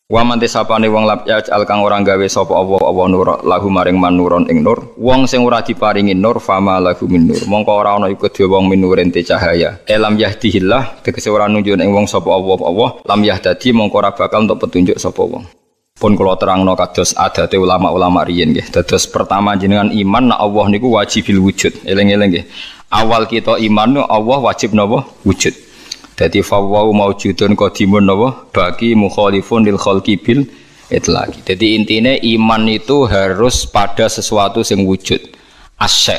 Wa man tisapane wong lab ya kang ora gawe sapa apa nur lahu maring manuron ing nur wong sing ora diparingi nur fama lahu min nur mongko ora ana iku dhewe wong minuren te cahaya lam yahdihillah tegese ora nunjuk ing wong sapa apa lam yahdadi mongko ora bakal untuk petunjuk sapa wong pun kula terangno kados adate ulama-ulama riyen nggih dados pertama jenengan iman nek Allah niku wajibil wujud eling-eling nggih awal kita iman Allah wajib napa wujud. Jadi fawwau maujudun qadimun napa bagi mukhalifun lil khalqi bil itlaqi. Jadi intine iman itu harus pada sesuatu sing wujud. Asy.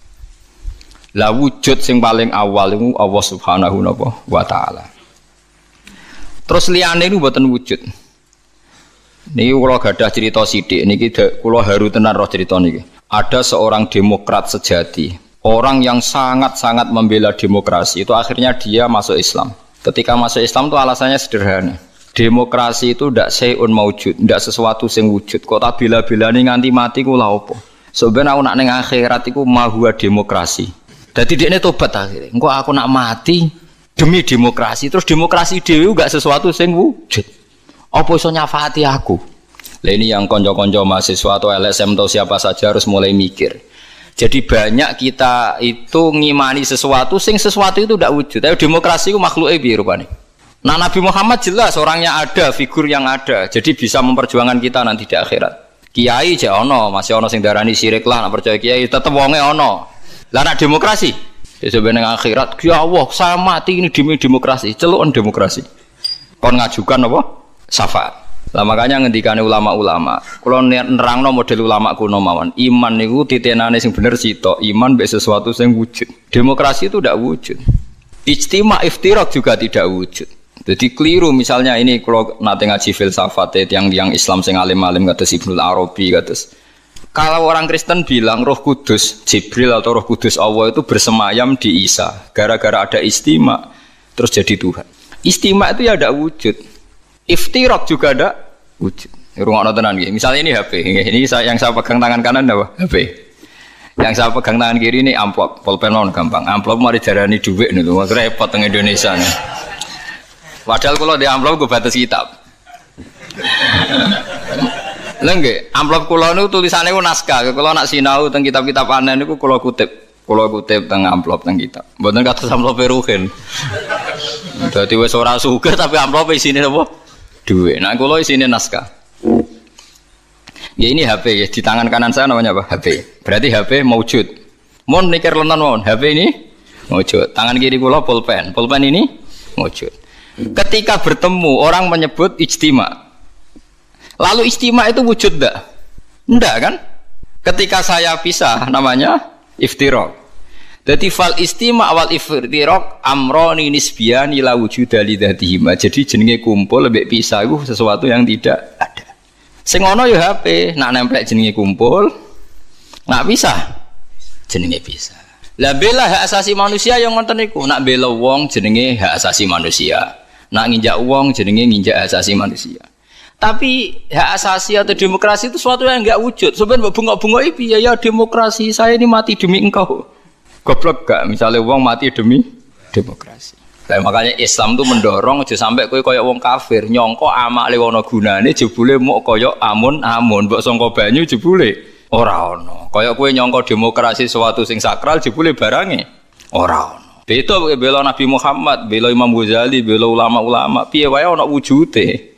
La wujud sing paling awal iku Allah Subhanahu wa taala. Terus liyane niku mboten wujud. Niki kula gadah cerita sithik niki kula haru tenan roh cerita niki. Ada seorang demokrat sejati. Orang yang sangat-sangat membela demokrasi itu akhirnya dia masuk Islam. Ketika masuk Islam itu alasannya sederhana. Demokrasi itu ndak sayun maujud, ndak sesuatu sing wujud. Kok tak bela-belani nganti mati ku lha opo? Sebenarnya aku nak ning akhirat iku mahua demokrasi. Dadi dekne tobat akhirnya. Engko aku nak mati demi demokrasi. Terus demokrasi dhewe enggak sesuatu sing wujud. Apa iso nyafaati aku? Lah ini yang konco-konco mahasiswa atau LSM atau siapa saja harus mulai mikir. Jadi banyak kita itu ngimani sesuatu itu tidak wujud. Tapi demokrasi itu makhluknya piye rupane. Nah Nabi Muhammad jelas orangnya ada, figur yang ada. Jadi bisa memperjuangkan kita nanti di akhirat. Kiai aja ono, masih ono sing darani syirik lah, nak percaya kiai tetep wonge ono. Lah nak demokrasi, sebenarnya akhirat, ya Allah, saya mati ini demi demokrasi, celukan demokrasi. Kon ngajukan apa? Syafaat. Lah makanya ngendikane ulama-ulama, kula nerangno model ulama kuno mawon. Iman niku titenane sing bener sitok, iman mbek sesuatu sing wujud. Demokrasi itu tidak wujud. Ijtima' iftirak juga tidak wujud. Jadi keliru misalnya ini kalau nate ngaji filsafat yang Islam sing alim-alim kados Ibnu Arabi kados. Kalau orang Kristen bilang Roh Kudus, Jibril atau Roh Kudus Allah itu bersemayam di Isa, gara-gara ada istima terus jadi Tuhan. Istima itu ya tidak wujud. Iftirak juga ada wujud. Rungokno tenan nggih. Misalnya ini HP, ini yang saya pegang tangan kanan apa? HP. Yang saya pegang tangan kiri ini amplop, pulpen non gampang. Amplop mari jarani dhuwit niku, repot teng Indonesia nih. Padahal kalau di amplop gue batas kitab. Lha nggih, amplop kula niku tulisane ku naskah. Kula nak sinau teng kitab-kitab anen niku kula kutip. Kula kutip teng amplop teng kitab. Mboten kados amplop Ruhin. Dadi wis ora sugih tapi amplop isine apa? Duit. Nah, kalau isine naskah. Ya ini HP ya, di tangan kanan saya namanya apa? HP. Berarti HP maujud. Mon mikir lenan mon, HP ini maujud. Tangan kiri kula pulpen. Pulpen ini maujud. Ketika bertemu orang menyebut ijtima'. Lalu ijtima' itu wujud enggak? Enggak kan? Ketika saya pisah namanya iftirak. Jadi fal istima' wal iftirak amroni nisbiyani la wujuda li dzatihima. Jadi jenenge kumpul lebih pisah itu sesuatu yang tidak ada. Sing ono ya HP, nak nemplek jenenge kumpul, nak pisah jenenge pisah. Lah bela hak asasi manusia yang ngoten niku, nak bela wong jenenge hak asasi manusia. Nak nginjak wong jenenge nginjak hak asasi manusia. Tapi hak asasi atau demokrasi itu sesuatu yang enggak wujud. Sebenarnya bunga-bunga piye ya demokrasi, saya ini mati demi engkau. Goblok gak? Misalnya wong mati demi demokrasi. Nah, makanya Islam itu mendorong aja sampai kowe koyo wong kafir nyongko amak le ana gunane jebule muk koyo amun-amun mbok sangka banyu jebule ora ana. Koyo kowe nyongko demokrasi sesuatu sing sakral jebule barange ora ana. Beda bela Nabi Muhammad, bela Imam Ghazali, bela ulama-ulama, piye wae ana wujude.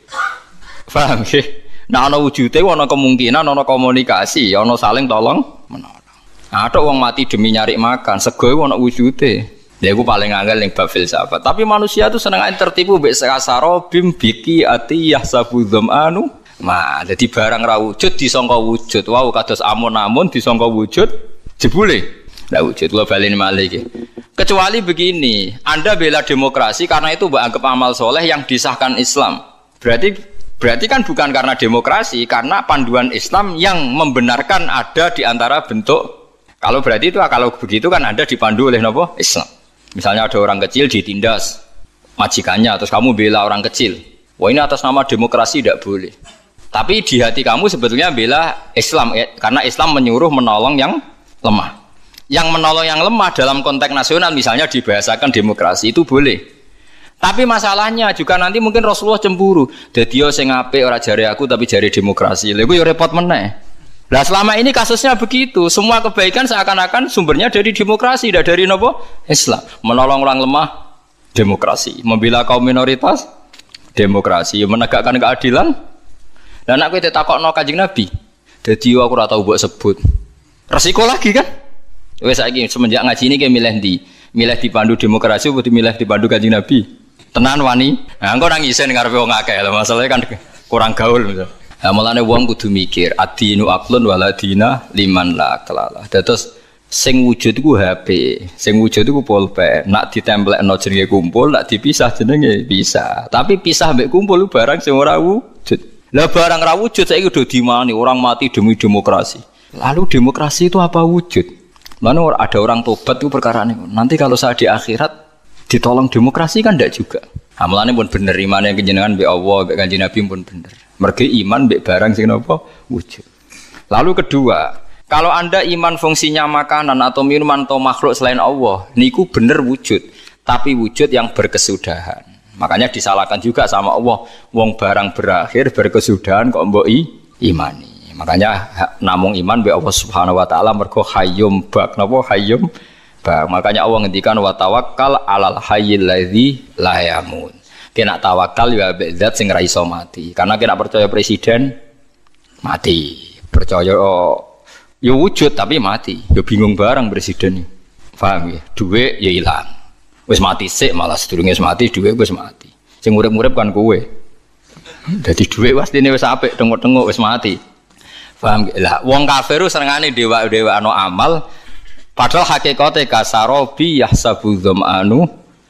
Paham nggih? Nah ana wujude ana kemungkinan ana komunikasi, ana saling tolong menolong. Ada wong mati demi nyari makan, sego ana wujude. Lha iku paling angel ning bab filsafat. Tapi manusia itu seneng tertipu mbek sakasaro bim biki ati yahsabu dzamanu. Nah, jadi barang ra wujud disangka wujud. Wow, kados amun-amun disangka wujud jebule. Ndak wujud kula baleni malih iki. Kecuali begini, Anda bela demokrasi karena itu mbok anggap amal soleh yang disahkan Islam. Berarti kan bukan karena demokrasi, karena panduan Islam yang membenarkan ada di antara bentuk. Kalau berarti itu kalau begitu kan Anda dipandu oleh napa? Islam. Misalnya ada orang kecil ditindas majikannya, terus kamu bela orang kecil. Wah ini atas nama demokrasi tidak boleh. Tapi di hati kamu sebetulnya bela Islam, ya, karena Islam menyuruh menolong yang lemah. Yang menolong yang lemah dalam konteks nasional misalnya dibahasakan demokrasi itu boleh. Tapi masalahnya juga nanti mungkin Rasulullah cemburu. Dadi yo sing apik ora jare aku tapi jare demokrasi. Lha iku yo repot meneh. Lah selama ini kasusnya begitu. Semua kebaikan seakan-akan sumbernya dari demokrasi, tidak dari napa? Islam. Menolong orang lemah demokrasi, membela kaum minoritas demokrasi, menegakkan keadilan. Dan aku ditakokno Kanjeng Nabi. Dadi aku ora tau mbok sebut. Resiko lagi kan? Wes saiki semenjak ngaji ini kayak milih ndi? Milih dipandu demokrasi atau milih dipandu Kanjeng Nabi? Tenan wani. Nah, engko nang isen ngarepe wong akeh lho, masalahnya kan kurang gaul misal. Lah mulane wong kudu mikir, adinu aqlun waladina liman la kelala. Terus sing wujud iku HP, sing wujud iku pulpen. Nak ditemplekno jenenge kumpul, nak dipisah jenenge bisa. Tapi pisah mbek kumpul barang sing ora wujud. Lah barang ora wujud saiki kudu dimani, orang mati demi demokrasi. Lalu demokrasi itu apa wujud? Mana ada orang tobat itu perkara ini. Nanti kalau saya di akhirat ditolong demokrasi kan tidak juga. Amalannya pun bener, iman yang kejenengan be Allah, be Kanjeng Nabi pun bener. Mergi iman be barang sing napa wujud. Lalu kedua, kalau Anda iman fungsinya makanan atau minuman atau makhluk selain Allah, niku bener wujud, tapi wujud yang berkesudahan. Makanya disalahkan juga sama Allah, wong barang berakhir berkesudahan kok mbok imani. Makanya namung iman be Allah Subhanahu wa taala mergo hayyum bak napa hayyum. Makanya Allah ngendikan wa tawakkal 'alal hayyil ladzi la yamut. Kena tawakal ya mbek zat sing ra iso mati. Karena kena percaya presiden mati. Percaya ya wujud tapi mati. Ya bingung barang presiden. Paham ya? Duit ya ilang. Wis mati sik malah sedurunge wis mati duit wis mati. Sing urip-urip kan kowe. Dadi duit pastine wis apik tengok-tengok wis mati. Paham ya? Lah wong kafir senengane dewa-dewa ana amal. Padahal hakikate kasarobi yahsabu dzam'anu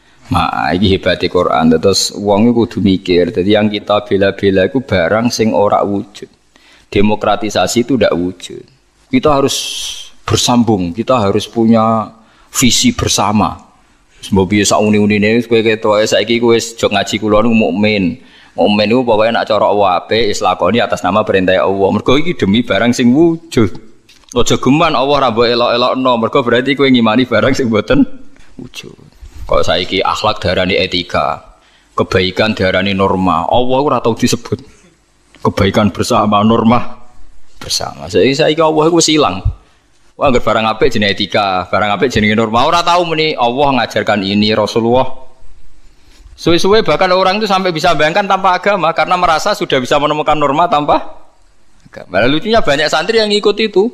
ma iki hebate Quran. Terus wong iku kudu mikir. Dadi yang kita bela-bela iku barang sing ora wujud. Demokratisasi itu tidak wujud. Kita harus bersambung, kita harus punya visi bersama. Sebab biasa uni-unine kowe ketok saiki kowe jog ngaji kula niku mukmin. Mukmin niku pokoke nek cara Allah apik islakoni atas nama perintah Allah. Mergo iki demi barang sing wujud. Aja geman Allah ra mbok elok-elokno, mergo berarti kowe ngimani barang sing mboten wujud. Kok saiki akhlak diarani etika, kebaikan diarani norma. Allah ora tau disebut. Kebaikan bersama, norma bersama. Saiki Allah iku wis ilang. Wah, anggere barang apik jenenge etika, barang apik jenenge norma. Ora tau muni Allah ngajarkan ini, Rasulullah. Suwe-suwe bahkan orang itu sampai bisa bayangkan tanpa agama karena merasa sudah bisa menemukan norma tanpa agama. Lucunya banyak santri yang ikut itu.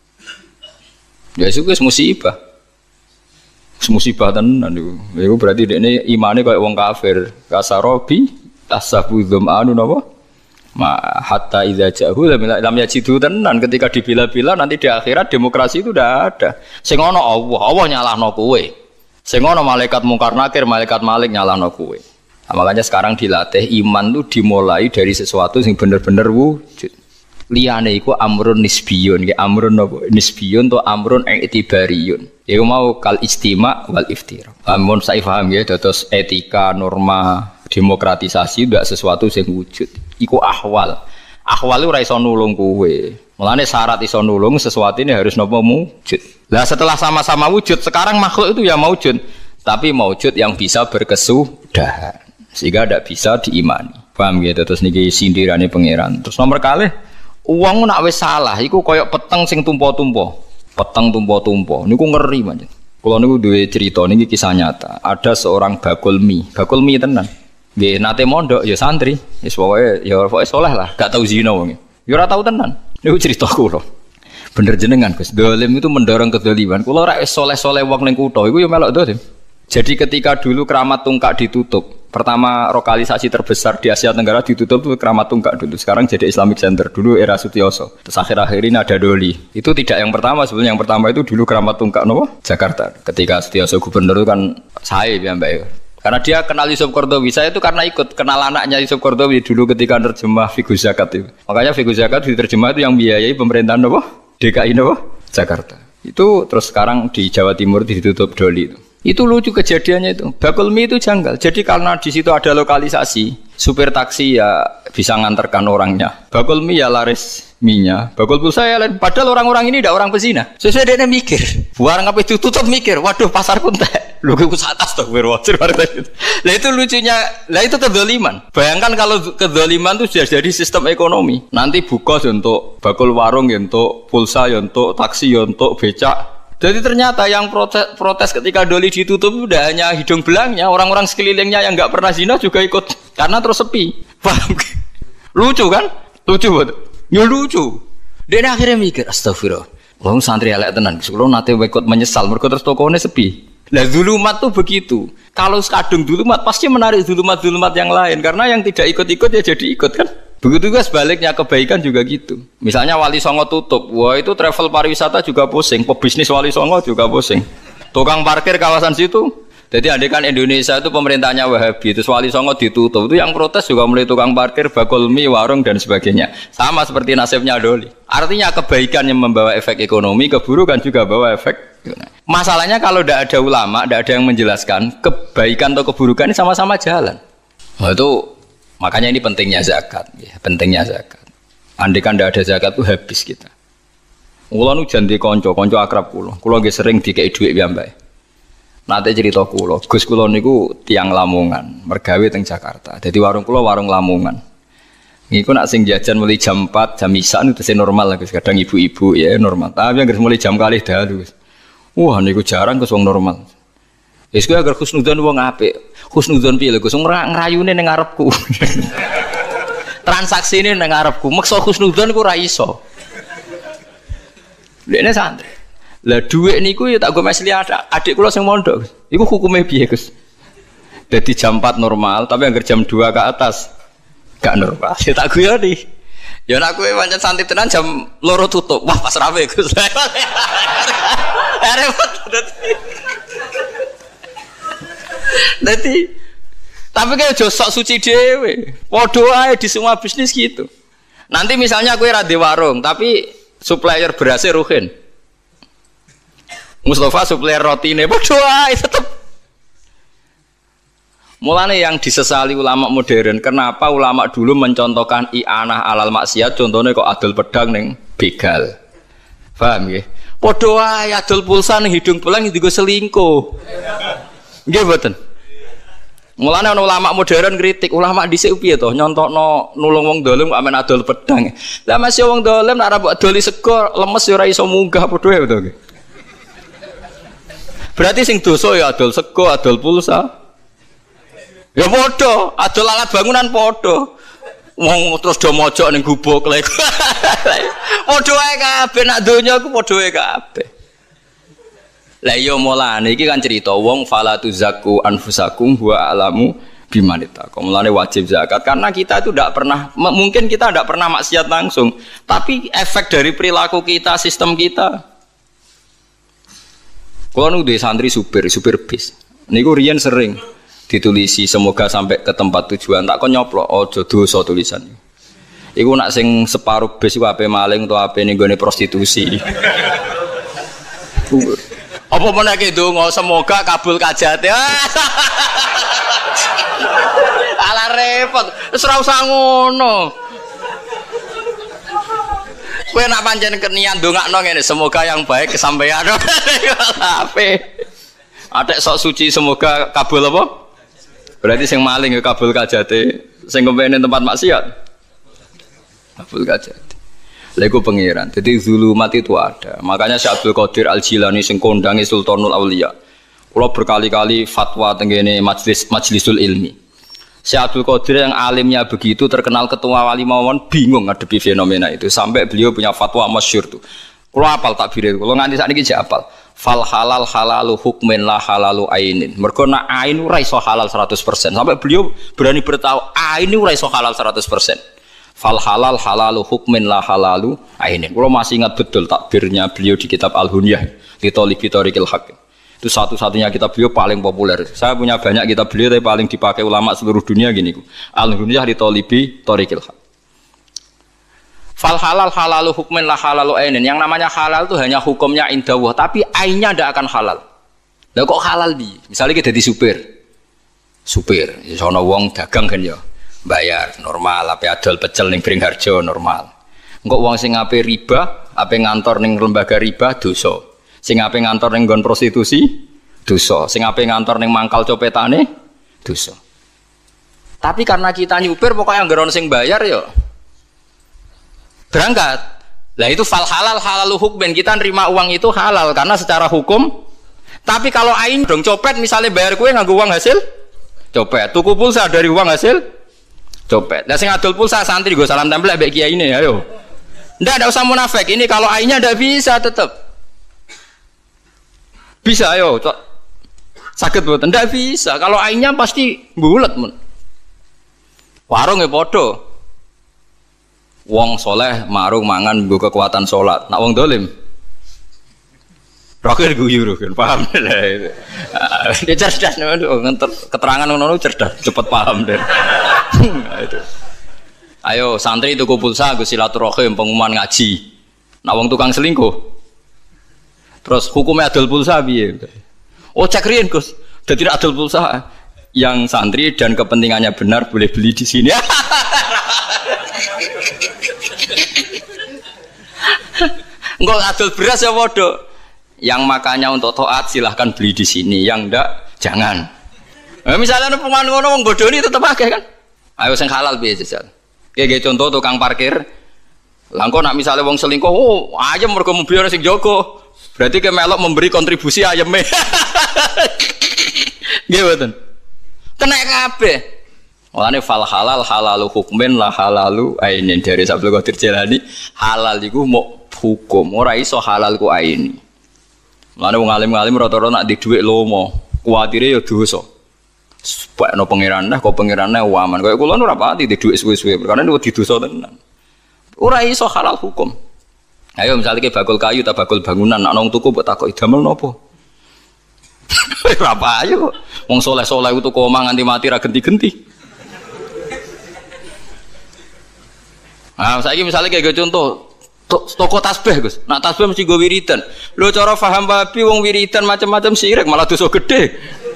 Ya itu musibah. Musibah tenan niku. Iku berarti dekne imane kaya wong kafir. Kasarobi tasabu dzam'anu napa? Ma hatta idza ja'u lam yajidu tenan ketika dibela-bela nanti di akhirat demokrasi itu udah ada. Sing ana Allah, Allah nyalahno kowe. Sing ana malaikat mungkar nakir, malaikat malik nyalahno kowe. Nah, makanya sekarang dilatih iman itu dimulai dari sesuatu yang bener-bener wujud. Liyane iku amrun nisbiyun, ya amrun apa? Nisbiyun to amrun i'tibariyun. Iku mau kal istima' wal iftira. Amun saya paham ya, terus etika, norma, demokratisasi tidak sesuatu yang wujud. Iku ahwal. Ahwal itu ora iso nulung kowe. Mulane syarat iso nulung sesuatu ini harus napa wujud. Lah setelah sama-sama wujud, sekarang makhluk itu ya wujud, tapi wujud yang bisa berkesudahan. Sehingga tidak bisa diimani. Paham ya? Terus niki sindirane pangeran. Terus nomor kalih uang nak wis salah, iku koyok peteng sing tumpo-tumpo, peteng tumpo-tumpo. Niku ngeri banget. Kalau niku duwe cerita niki kisah nyata. Ada seorang bakul mie tenan. Nggih nate mondok ya santri, wis pokoke saleh lah, gak tau zina wong. Ya ora tau tenan. Niku cerita kula. Bener jenengan Gus, dolim itu mendorong kedoliman. Kula ora wis saleh-saleh wong ning kutha iku ya melok dolim. Jadi ketika dulu Keramat Tungkak ditutup, pertama lokalisasi terbesar di Asia Tenggara ditutup itu Keramat Tungkak dulu. Sekarang jadi Islamic Center. Dulu era Sutioso. Terus akhir-akhir ini ada Doli. Itu tidak yang pertama sebenarnya. Yang pertama itu dulu Keramat Tungkak Jakarta. Ketika Sutioso gubernur itu kan saya ya Mbak. Karena dia kenal Yusuf Qaradawi. Saya itu karena ikut kenal anaknya Yusuf Qaradawi dulu ketika nerjemah Fiqh Zakat itu. Makanya Fiqh Zakat diterjemah itu yang biayai pemerintahan DKI Jakarta. Itu terus sekarang di Jawa Timur ditutup Doli itu. Itu lucu kejadiannya itu. Bakul mie itu janggal. Jadi karena di situ ada lokalisasi, supir taksi ya bisa nganterkan orangnya. Bakul mie ya laris minyak, bakul pulsa ya lain. Padahal orang-orang ini tidak orang pezina. Sesuai dia mikir, barang apa itu tutup mikir, waduh pasar pun teh, lu ke atas tuh berwajib. Lah itu lucunya, lah itu kedzaliman. Bayangkan kalau kedzaliman itu sudah jadi sistem ekonomi. Nanti buka untuk bakul warung, untuk pulsa, untuk taksi, untuk becak. Jadi ternyata yang protes ketika doli ditutup udah hanya hidung belangnya, orang-orang sekelilingnya yang nggak pernah zina juga ikut karena terus sepi. Paham? Lucu kan? Lucu betul. Ya lucu. Dia akhirnya mikir, astagfirullah. Wong santri elek tenan. Kalau nanti ikut menyesal, mereka terus tokonya sepi. Lah zulumat tuh begitu. Kalau kadung zulumat pasti menarik zulumat-zulumat yang lain karena yang tidak ikut-ikut ya jadi ikut kan. Begitu juga sebaliknya kebaikan juga gitu. Misalnya Wali Songo tutup, wah itu travel pariwisata juga pusing, pebisnis Wali Songo juga pusing. Tukang parkir kawasan situ. Jadi andekan Indonesia itu pemerintahnya Wahabi, itu Wali Songo ditutup, itu yang protes juga mulai tukang parkir, bakul mie, warung dan sebagainya. Sama seperti nasibnya Doli. Artinya kebaikan yang membawa efek ekonomi, keburukan juga bawa efek. Masalahnya kalau tidak ada ulama, tidak ada yang menjelaskan kebaikan atau keburukan ini sama-sama jalan. Nah, itu makanya ini pentingnya zakat, ya, pentingnya zakat. Andai kan tidak ada zakat itu habis kita. Kulo nu janji konco akrab kulo nggih sering dikei dhuwit piyambake. Nate cerita kulo, Gus kulo niku tiang Lamongan, mergawe teng Jakarta. Jadi warung kulo warung Lamongan. Niku nak sing jajan mulai jam 4, jam isan itu sing normal lah Gus. Kadang ibu-ibu ya normal. Tapi yang mulai jam kalih dalu. Wah niku jarang Gus wong normal. Wis kowe agar husnudzon wong apik. Husnudzon piye lho Gus ngrayune ning ngarepku. Transaksine ning ngarepku. Meksa husnudzon ku ora iso. Dekne santri. Lah dhuwit niku ya tak go mesli adik kula sing mondok. Iku hukume piye Gus? Dadi jam 4 normal, tapi anggar jam 2 ke atas gak normal. Ya tak guyoni. Ya nek kowe pancen santri tenan jam 2 tutup. Wah pas rawe Gus. Repot. Nanti, tapi kayak josok suci dewe, podo aja di semua bisnis gitu. Nanti misalnya aku di warung, tapi supplier berasnya Ruhin, Mustafa supplier roti ini, podo aja tetap. Mulanya yang disesali ulama modern, kenapa ulama dulu mencontohkan i'anah alal maksiat, contohnya kok adol pedang neng begal, paham ya? Podo aja adol pulsa neng hidung belang itu gue selingkuh. Nggih mboten. Mulane ana ulama modern kritik, ulama dhisik piye to nyontokno nulung wong dolim kok amen adol pedang. Lah masih wong dolim nek ora mbok adoli sego lemes ya ora iso munggah padha wae to. Berarti sing dosa ya adol sego, adol pulsa. Ya padha, adol alat bangunan padha. Wong terus do mojok ning gubuk lek. Padha wae kabeh nak donya ku padha wae kabeh. Lah iya mulane iki kan cerita wong fala tuzakku anfusakum wa alamu bimanita. Mulane wajib zakat karena kita itu tidak pernah mungkin kita tidak pernah maksiat langsung, tapi efek dari perilaku kita, sistem kita. Kulo nu duwe santri supir bis. Niku riyen sering ditulisi semoga sampai ke tempat tujuan tak kon nyoplok aja dosa tulisan. Iku nak sing separuh bis iku ape maling utawa ape ning gone prostitusi. Apa menake donga semoga kabul kajate. Ala repot, wis ora usah ngono. Kowe nak pancen kenian ndongakno ngene, semoga yang baik kesampaian. Ape? Atek sok suci semoga kabul apa? Berarti sing maling ya kabul kajate, sing kepengin tempat maksiat. Kabul kajate. Lego pengiran, jadi zulumat itu ada. Makanya Syekh Abdul Qadir Al-Jilani sing kondangi Sultanul Auliya. Kalau berkali-kali fatwa tenggene majlisul ilmi. Syekh Abdul Qadir yang alimnya begitu terkenal ketua wali mawon bingung ngadepi fenomena itu sampai beliau punya fatwa masyhur tuh. Kalau apal takbir itu, kalau nganti saat ini apal. Fal halal halalu hukmin la halalu ainin. Mergo nak ain ora iso halal 100%. Sampai beliau berani bertahu ain ora iso halal 100%. Fal halal halalu hukmin la halalu ainin. Kalau masih ingat betul takbirnya beliau di kitab Al-Hunyah di Thalibi Thariqil Haq. Itu satu-satunya kitab beliau paling populer. Saya punya banyak kitab beliau tapi paling dipakai ulama seluruh dunia gini. Al-Hunyah di Thalibi Thariqil Haq. Fal halal halalu hukmin la halalu ainin. Yang namanya halal itu hanya hukumnya indawah, tapi ainnya tidak akan halal. Lah kok halal di? Misalnya kita jadi supir. Supir, sono wong dagang kan ya. Bayar normal, tapi adol pecel ning Bringharjo normal. Engko wong sing ape riba, ape ngantor ning lembaga riba dosa. Sing ape ngantor ning nggon prostitusi dosa. Sing ape ngantor ning mangkal copetane dosa. Tapi karena kita nyupir pokoknya anggaran sing bayar ya berangkat. Lah itu fal halal halalu hukmen, kita nerima uang itu halal karena secara hukum. Tapi kalau ain dong copet misalnya bayar kue nganggo uang hasil copet, tuku pulsa dari uang hasil copet. Lah sing adol pulsa santri gue salam tempel mbek kiai ini ayo. Ndak usah munafik. Ini kalau ainnya ndak bisa tetap. Bisa ayo. Sakit mboten? Ndak bisa. Kalau ainnya pasti bulet mun. Warung ya padha. Wong soleh marung mangan nggo kekuatan salat. Nak wong dolim Roker guyur kan, paham deh. Dia cerdas, keterangan ngono cerdas, cepet paham deh. Ayo santri tuku pulsa, gue silaturahim pengumuman ngaji. Nak wong tukang selingkuh, terus hukumnya adol pulsa biye. Oh cek riyen Gus, jadi tidak adol pulsa. Yang santri dan kepentingannya benar boleh beli di sini. Enggak adol beras ya bodoh. Yang makanya untuk taat silahkan beli di sini, yang ndak jangan. Misalnya pengen ngono wong bodoni tetep akeh kan. Ayo sing halal piye jajal. Kayak contoh tukang parkir. Lah engko nak misale wong selingkuh, oh ayam mergo mobil sing jaga. Berarti ke melok memberi kontribusi ayame. Nggih mboten. Kena kabeh. Mulane fal halal halalu hukmen la halalu ainin dari Abdul Qadir Jailani, halal iku mok hukum, ora iso halal ku aini. Mulane wong alim-alim rata-rata nak di dhuwit lomo, kuwatire ya dosa. Sebabno pangeran nah kok pangerane waman. Kaya kula ora pati di dhuwit suwe-suwe, perkara niku didosa tenan. Ora iso halal hukum. Ayo misalnya ke bakul kayu ta bakul bangunan, nak nang tuku mbok takoki damel napa? Ora payu. Wong saleh-saleh itu kok omah nganti mati ra genti-genti. Ah, saiki misalnya kayak contoh toko tasbih Gus. Nak tasbih mesti go wiridan. Lho cara paham babi wong wiridan macam-macam sirik malah dosa gede.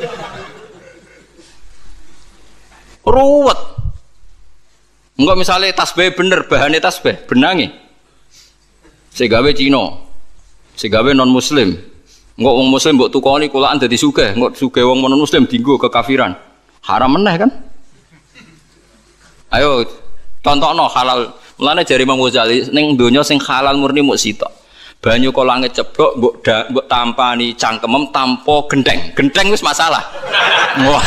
Ruwet. Enggak misalnya tasbih bener bahannya tasbih, benange. Segawe Cina. Segawe non muslim. Enggak wong muslim mbok tukoni kulaan dadi sugih, enggak sugih wong non muslim dienggo kekafiran. Haram meneh kan? Ayo contohno halal. Mulane jare Imam Ghazali ning donya sing halal murni muk sitok. Banyu kok langit ceblok mbok tampani cangkemem tanpa gendeng. Gendeng wis masalah. Wah.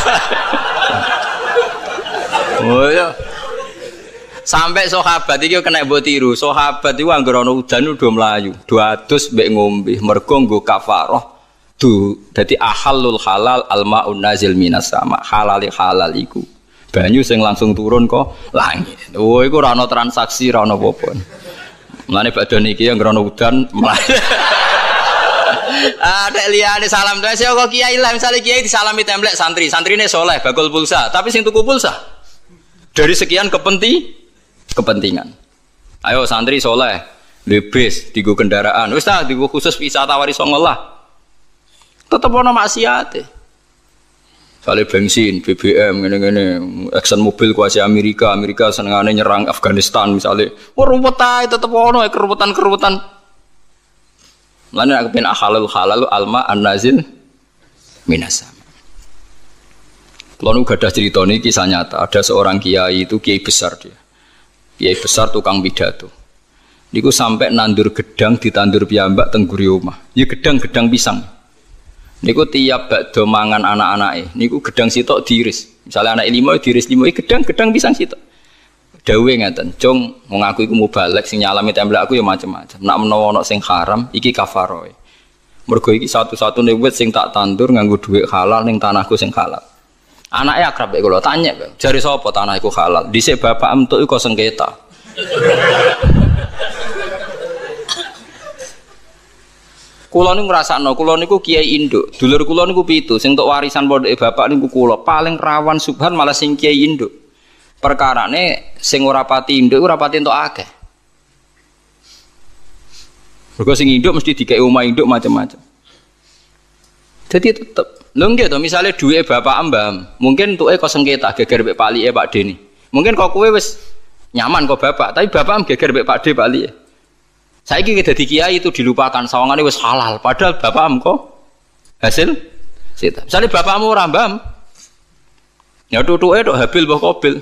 Oh ya. Sampai sahabat iki kena mbok tiru. Sahabat iku anggere ana udan udah mlayu, do adus mbek ngombe mergo nggo kafarah. Dadi ahallul halal almaun nazil minas sama. Halali halal iku banyu sing langsung turun kok langit. Oh iku ora ana transaksi, ora ana apa-apa. Mulane badan iki yang ana udan mlayu. Nek liyane salam doa sing kok kiai lah, misale kiai disalami templek santri, santrine soleh bakul pulsa, tapi sing tuku pulsa dari sekian kepentingan. Ayo santri soleh, lebis digo kendaraan. Wis ta digo khusus wisata wari songo lah. Tetep ana maksiate. Soalnya bensin, BBM, ngene-ngene, Exxon Mobil kuasa Amerika senengane nyerang Afghanistan misalnya. Wah ruwet ae tetep ono keruwetan-keruwetan. Lan aku pengen halal alma an-nazil minas sama. Kalau nu gadah cerita ini kisah nyata. Ada seorang kiai itu kiai besar dia. Kiai besar tukang pidato. Niku sampai nandur gedang ditandur piyambak teng guri omah. Ya gedang-gedang pisang. Niku tiap bakdo mangan anak-anake, niku gedang sitok diiris. Misalnya anak 5 diiris 5, gedang pisang sitok. Dawe ngaten, "Jong, wong aku iku mubalek sing nyalami templek aku ya macam-macam. Nak menawa ana sing haram, iki kafaroe. Mergo iki satu-satune wit sing tak tandur nganggo dhuwit halal ning tanahku sing halal." Anake akrab kula tanya, "Jare sapa tanah iku halal?" Dhisik bapak entuk iku sengketa. Kula niku ngrasakno, kula niku kiai induk. Dulur kula niku 7, sing entuk warisan pondoke bapak niku kula. Paling rawan subhan malah sing kiai induk. Perkarane sing ora pati induk ora pati entuk akeh. Mergo sing induk mesti dikei omah induk macam-macam. Jadi tetep lho nggih to misale dhuwite bapak mbah, mungkin entuke kok sengketa geger mek palike Pak Deni. Mungkin kok kowe wis nyaman kok bapak, tapi bapak geger mbek Pak D Bali. Saiki dadi kiai itu dilupakan, sawangane wis halal, padahal bapak kok hasil sita. Misale bapakmu ora mbam. Ya tutuke tok Habil mbah Qabil.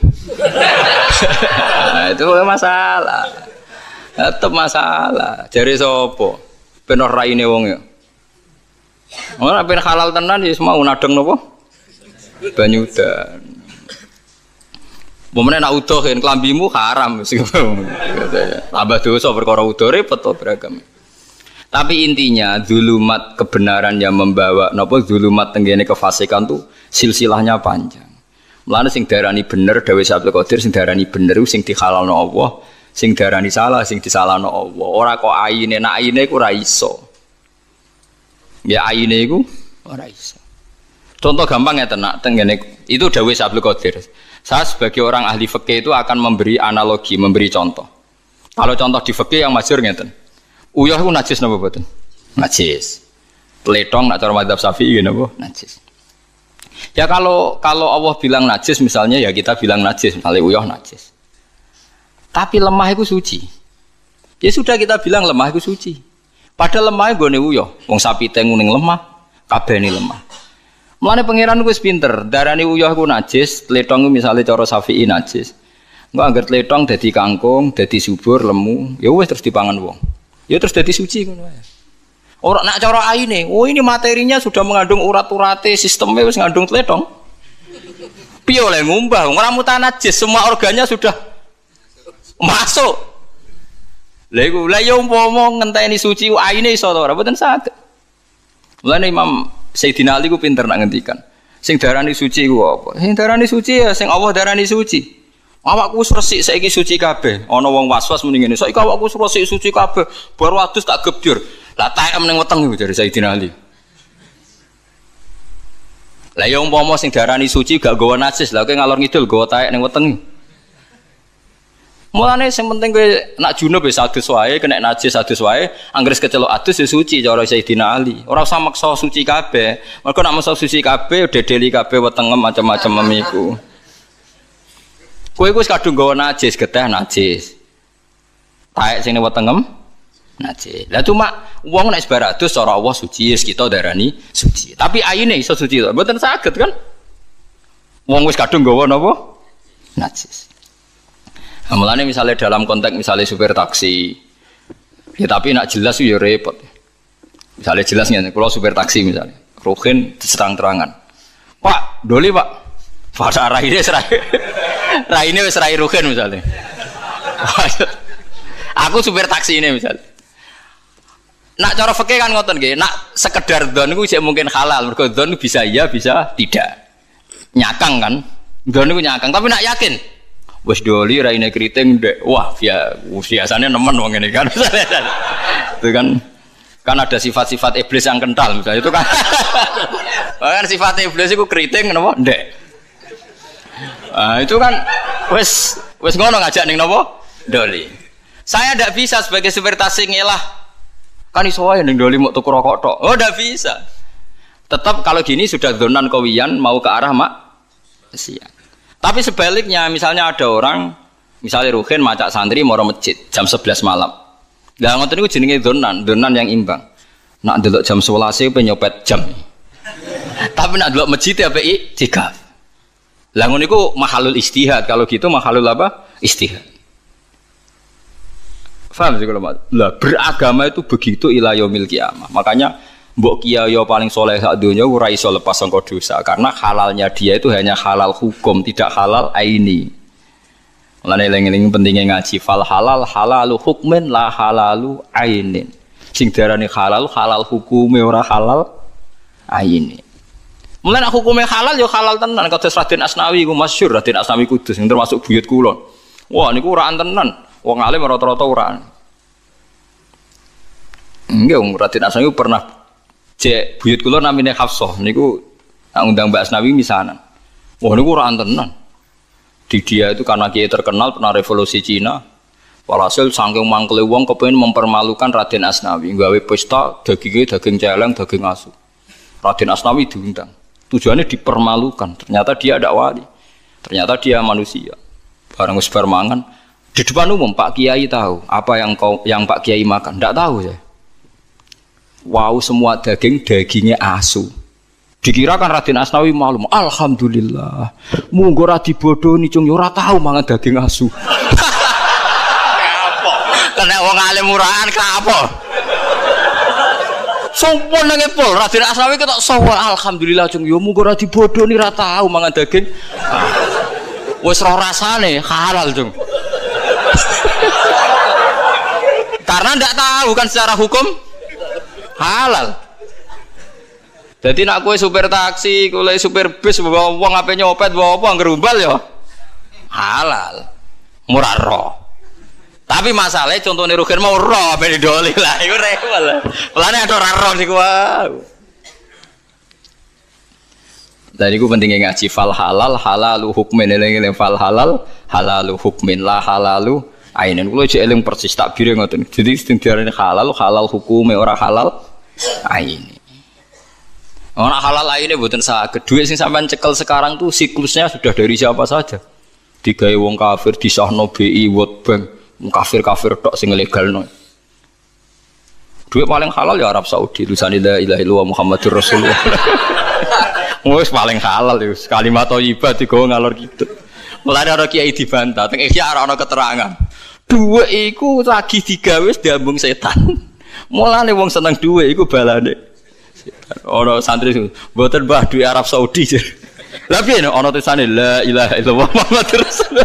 Nah, itu masalah. Tetep masalah. Jare sapa? Ben ora raine wong ya. Ora ben halal tenan ya semua nadeng napa? Banyudan. Momene nak udoh kan klambimu haram sing tambah dosa perkara udoh repot to beragam. Tapi intinya zulumat kebenaran yang membawa napa zulumat tenggene kefasikan tuh silsilahnya panjang. Mulane sing darani bener dawuh Abdul Qadir sing darani bener sing dihalalno Allah, sing darani salah sing disalahno Allah. Ora kok ayine nak ayine iku ora iso. Ya ayine iku ora iso. Contoh gampang ya tenak tenggene itu dawuh Abdul Qadir. Saya sebagai orang ahli fikih itu akan memberi analogi, memberi contoh. Kalau contoh di fikih yang masyhur ngeten. Uyah itu najis napa mboten? Najis. Pletong nak cara madzhab Syafi'i napa? Najis. Ya kalau Allah bilang najis misalnya ya kita bilang najis, misalnya uyah najis. Tapi lemah itu suci. Ya sudah kita bilang lemah itu suci. Padahal lemah nggone uyah. Wong sapi teng ning lemah, kabehane lemah. Mulane pangeran wis pinter, darani uyah ku najis, tletong misalnya cara Syafi'i najis. Engko angger tletong dadi kangkung, dadi subur, lemu, ya wis terus dipangan wong. Ya terus dadi suci ngono wae. Ora nak cara aine, oh ini materinya sudah mengandung urat-urate, sistemnya wis ngandung tletong. Piye oleh ngumbah, ora mutan najis, semua organnya sudah masuk. Lha iku lha yo umpama ngenteni suci aine iso to ora mboten saged. Mulane Imam Sayyidina Ali ku pinter nak ngendikan. Sing darani suci ku apa? Sing darani suci ya sing Allah darani suci. Awakku wis resik saiki suci kabeh. Ana wong was-was muni ngene. Saiki awakku wis resik suci kabeh. Baru adus tak gebjur. Lah taem ning weteng iku jare Sayyidina Ali. Lah ya umpama sing darani suci gak nggawa najis, lah kowe ngalor ngidul nggawa taek ning weteng. Mulane sing penting kowe nak junub wis adus wae, kena najis adus wae, anggere kecelok adus ya suci cara Sayyidina Ali. Ora usah maksa suci kabeh. Mergo nak maksa suci kabeh dedeli kabeh wetengem macam-macam memiku. Kowe wis kadung nggawa najis, geteh najis. Taek sing wetengem najis. Lah cuma wong nek sebaradus cara Allah suci, kita darani suci. Tapi ayine iso suci to. Mboten saged kan? Wong wis kadung nggawa napa? Najis. Nah, mulanya misalnya dalam konteks misalnya supir taksi, ya tapi nak jelas ya repot. Misalnya jelasnya, kalau supir taksi misalnya, Ruhin terang-terangan, Pak, doli Pak, pada arah ini serai, arah ini serai Ruhin misalnya. Aku supir taksi ini misalnya. Nak cara fikih kan ngoten nggih, nak sekedar dzon iku mungkin halal, mergo dzon bisa iya bisa tidak. Nyakang kan? Dzon iku nyakang, tapi nak yakin wis doli raine kriting ndek wah ya biasanya nemen wong ngene kan itu kan ada sifat-sifat iblis yang kental misalnya itu kan kan sifat iblis itu kriting napa ndek itu kan wis ngono ngajak ning napa doli saya ndak bisa sebagai supir taksi ngelah kan iso wae ning doli mau tuku rokok tok oh ndak bisa tetap kalau gini sudah dzonan kawiyan mau ke arah maksiat. Tapi sebaliknya, misalnya ada orang, misalnya Ruhin macak santri mau masjid jam 11 malam. Lah ngoten niku jenenge dzonan yang imbang. Nak ndelok jam 11 penyopet jam. Tapi nak ndelok masjid apa jika. Lah ngono niku mahalul istihad. Kalau gitu mahalul apa? Istihad. Paham sih kalau lah beragama itu begitu ila yaumil qiyamah. Makanya mbok kiai paling soleh sak donya ora iso lepas saka dosa karena halalnya dia itu hanya halal hukum tidak halal aini. Mulane eling-eling pentingnya ngaji fal halal halalu hukmin la halalu ainin. Sing diarani halal halal hukume ora halal aini. Mulane hukume halal ya halal tenan kados Raden Asnawi iku masyhur Raden Asnawi Kudus sing termasuk buyut kula. Wah niku ora tenan. Wong alim rata-rata ora. Nggih wong Raden Asnawi pernah cek buyut kula namine Hafsah niku undang Mbak Asnawi misanan. Wah niku ora tenan. Di dia itu karena kiai terkenal pernah revolusi Cina. Walhasil saking mangkele wong kepengin mempermalukan Raden Asnawi, gawe pesta daging celeng, daging asu. Raden Asnawi diundang. Tujuannya dipermalukan. Ternyata dia ada wali. Ternyata dia manusia. Barang wis bar mangan, Di depan umum Pak Kiai tahu apa yang Pak Kiai makan? Tidak tahu ya. Wow, semua dagingnya asu. Dikirakan Raden Asnawi maklum. Alhamdulillah. Munggo ra dibodoni cung yo ora tahu mangan daging asu. Kapok. Kena wong alim murahan kapok. Sompon nang epol Raden Asnawi ketok sowan alhamdulillah cung yo munggo ra dibodoni ra tahu mangan daging. Wis roh rasane halal cung. Karena tidak tahu kan secara hukum halal. Jadi nak kue supir taksi, kue supir bis, bawa uang apa nyopet, bawa apa ngerumbal ya halal, murah roh. Tapi masalahnya contohnya Rukin mau roh, beli doli lah, itu rewel. Pelane ada roh sih gua. Jadi gue pentingnya ngaji fal halal halalu hukmin eling fal halal halalu hukmin la halalu ainin. Gue aja eling persis tak biru ngoten. Jadi istilahnya halal hukume ora halal aini. Orang halal aini buatan sah. Kedua sing sampean cekel sekarang tuh siklusnya sudah dari siapa saja. Digawe wong kafir disahno BI World Bank kafir tok sing legal no. Duit paling halal ya Arab Saudi. Tulisan la ilaha illallah Muhammadur Rasulullah. Wes paling halal ya, kalimat thayyibah digawa ngalor gitu. Mulane ana kiai dibantah, teng iki ora ana keterangan. Dhuwit iku lagi digawe diambung setan. Mulane wong seneng dhuwit iku balane setan. Ana santri mboten Mbah dhuwit Arab Saudi. Lah piye ana tulisane la ilaha illallah Muhammadur Rasulullah.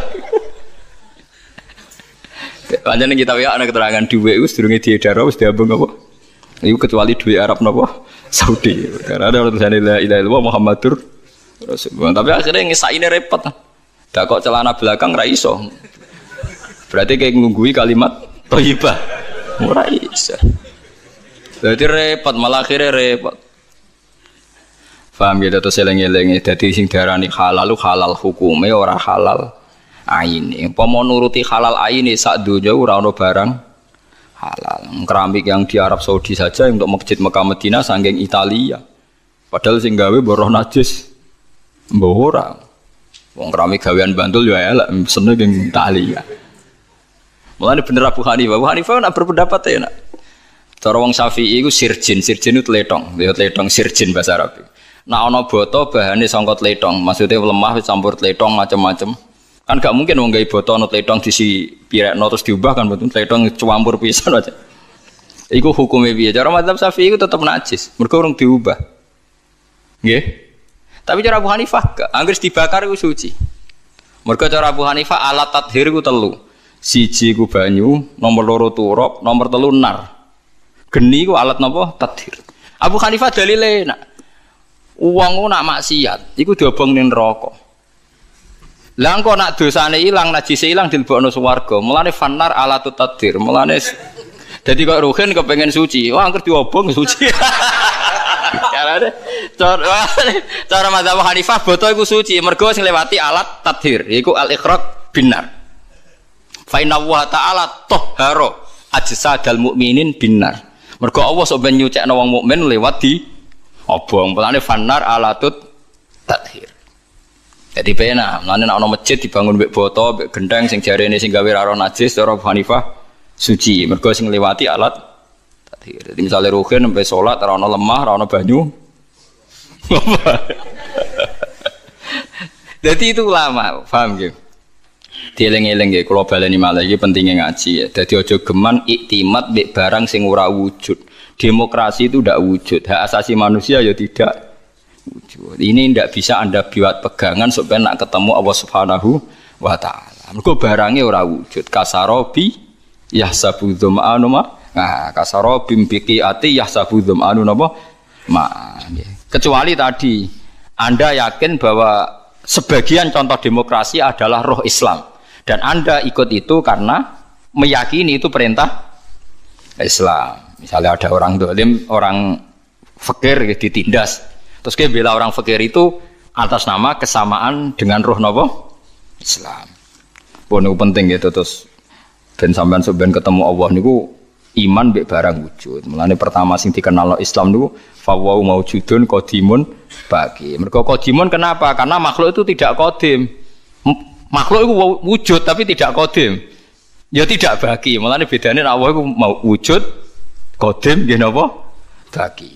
Panjenengan kita ya ana keterangan dhuwit iku sedurunge diedar wis diambung apa? Iku kecuali dhuwit Arab napa? Saudi. Karena ada tulisannya la ilaha illallah Muhammadur Rasulullah. Tapi akhirnya ngesaine repot. Dak kok celana belakang ra iso. Berarti kayak ngunggui kalimat thayyibah. Ora iso. Jadi repot malah akhirnya repot. Paham ya terus eling-eling dadi sing diarani halal hukume ora halal aine. Apa nuruti halal aine sak donya ora ana barang halal. Keramik yang di Arab Saudi saja untuk masjid Mekah Madinah saking Italia. Padahal sing gawe boroh najis. Mbah ora. Wong keramik gawean Bantul ya elek seneng ing Italia. Mulane bener Abu Hanifah nak berpendapat ya nak. Cara wong Syafi'i iku sirjin itu tletong, ya tletong sirjin bahasa Arab. Nak ana boto bahane sangka tletong, maksudnya lemah campur tletong macam-macam. Kan gak mungkin wong gawe boto ana tletong disi pirekno terus diubah kan betul tletong campur pisan aja. Iku hukume piye? Cara mazhab Syafi'i iku tetep najis, mergo urung diubah. Nggih. Tapi cara Abu Hanifah gak, anggere dibakar iku suci. Mergo cara Abu Hanifah alat tathhir iku telu. Siji iku banyu, nomor loro turab, nomor telu nar. Geni iku alat napa? Tathhir. Abu Hanifah dalile nak wong nak maksiat iku diobong ning neraka. Lah engko nak dosane ilang, najise ilang dilebokno swarga. Mulane fanar alatut tathhir. Mulane dadi kok Ruhin kepengin suci. Wah angker diobong suci. Cara mazhab Hanifah boto iku suci mergo sing lewati alat tathhir yaiku al-iqraq binar. Fa inna wa ta'ala tahhara ajsadal mukminin binar. Mergo Allah sok ben nyucekno wong mukmin lewat di obong. Mulane fanar alatut tathhir. Jadi pena, mulane nek ana masjid dibangun mbek boto, mbek gendeng sing jarene sing gawe ra najis cara Hanifah suci. Mergo sing lewati alat tathhir. Jadi misalnya Ruhin sampai salat ora ana lemah, ora ana banyu. Jadi itu lama, paham nggih? Dieling-eling nggih kula baleni malah iki pentinge ngaji ya. Dadi aja geman iktimat mbek barang sing ora wujud. Demokrasi itu tidak wujud, hak asasi manusia ya tidak wujud. Ini tidak bisa Anda buat pegangan supaya nak ketemu Allah Subhanahu wa taala. Mergo barange ora wujud. Kasarobi yahsabu dzama'anu ma. Nah, kasarobi biqiati yahsabu dzama'anu napa? Ma. Kecuali tadi Anda yakin bahwa sebagian contoh demokrasi adalah roh Islam dan Anda ikut itu karena meyakini itu perintah Islam. Misalnya ada orang dolim, orang fakir ditindas, terus dia bela orang fakir itu atas nama kesamaan dengan roh nopo Islam. Pun itu penting gitu terus. Dan sampean sampean ketemu Allah niku iman mbek barang wujud. Mulane pertama sing dikenal Islam niku fawau maujudun qadimun baqi. Mergo qadimun kenapa? Karena makhluk itu tidak qadim. Makhluk itu wujud tapi tidak qadim. Ya tidak bagi. Mulane bedane nek Allah iku mau wujud qadim nggih napa? Bagi.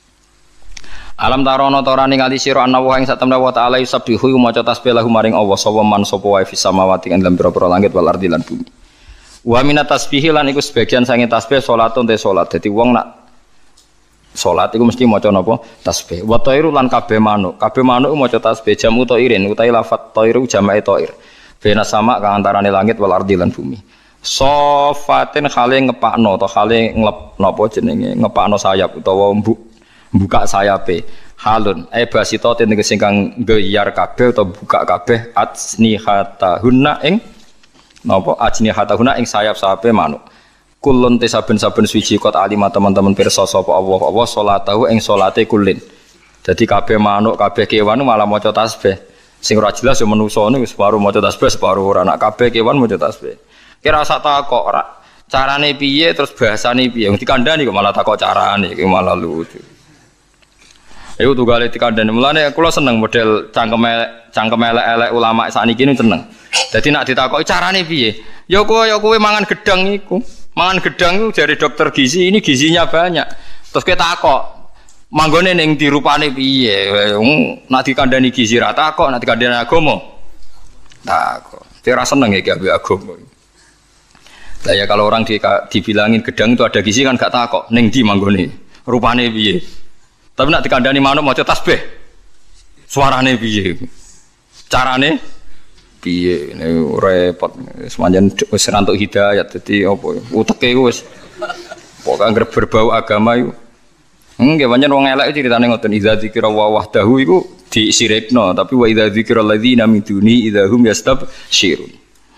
Alam tarono torani ngali sira ana wa ing satemene wa ta'ala yusabbihu maca tasbih lahu maring Allah sapa man sapa wae fis samawati ing dalem pira-pira langit wal ardi lan bumi. Wa minat tasbih lan iku sebagian sange tasbih salatun te salat. Dadi wong nak salat iku mesti maca napa? Tasbih. Wa tairu lan kabeh manuk. Kabeh manuk maca tasbih jamu tairin utahe lafat tairu jamae tair. Bena sama kang antarane langit wal ardi lan bumi. Sofatin khale ngepakno atau khale nglep napa jenenge ngepakno sayap utawa buka sayape halun basita tegese kang ngeyar kabeh utawa buka kabeh ajnihatahunna ing napa ajnihatahunna ing sayap-sayape manuk kulun te saben-saben suci kot alima teman-teman pirsa sapa Allah salatahu ing salate kulin dadi kabeh manuk kabeh kewan malah maca tasbih sing ora jelas ya manusa niku separuh maca tasbih separuh ora nak kabeh kewan maca tasbih kira sak takok ora carane piye terus bahasane piye wong dikandani kok malah takok carane iki malah lucu. Iku tunggale dikandani. Mulane kula seneng model cangkem elek ulama sakniki niku seneng. Dadi nek ditakoki carane piye? Ya kowe mangan gedang iku. Mangan gedang iku jare dokter gizi ini gizinya banyak. Terus kowe takok manggone ning dirupane piye? Nek dikandani gizi ra takok, nek dikandani agama takok. Dia rasa seneng iki ambek agama. Lah ya kalau orang dibilangin gedang itu ada gizi kan gak takok ning ndi manggone. Rupane piye? Tapi nak dikandani manuk maca tasbih. Suarane piye? Carane piye? Ini repot. Semanjan wis rantuk hidayat dadi apa uteke wis pokoke anggere berbau agama iku. Nggih pancen wong elek critane ngoten idza dzikra wa wahdahu iku disirikno tapi wa idza dzikra alladzina min duni idzahum yastabsyirun.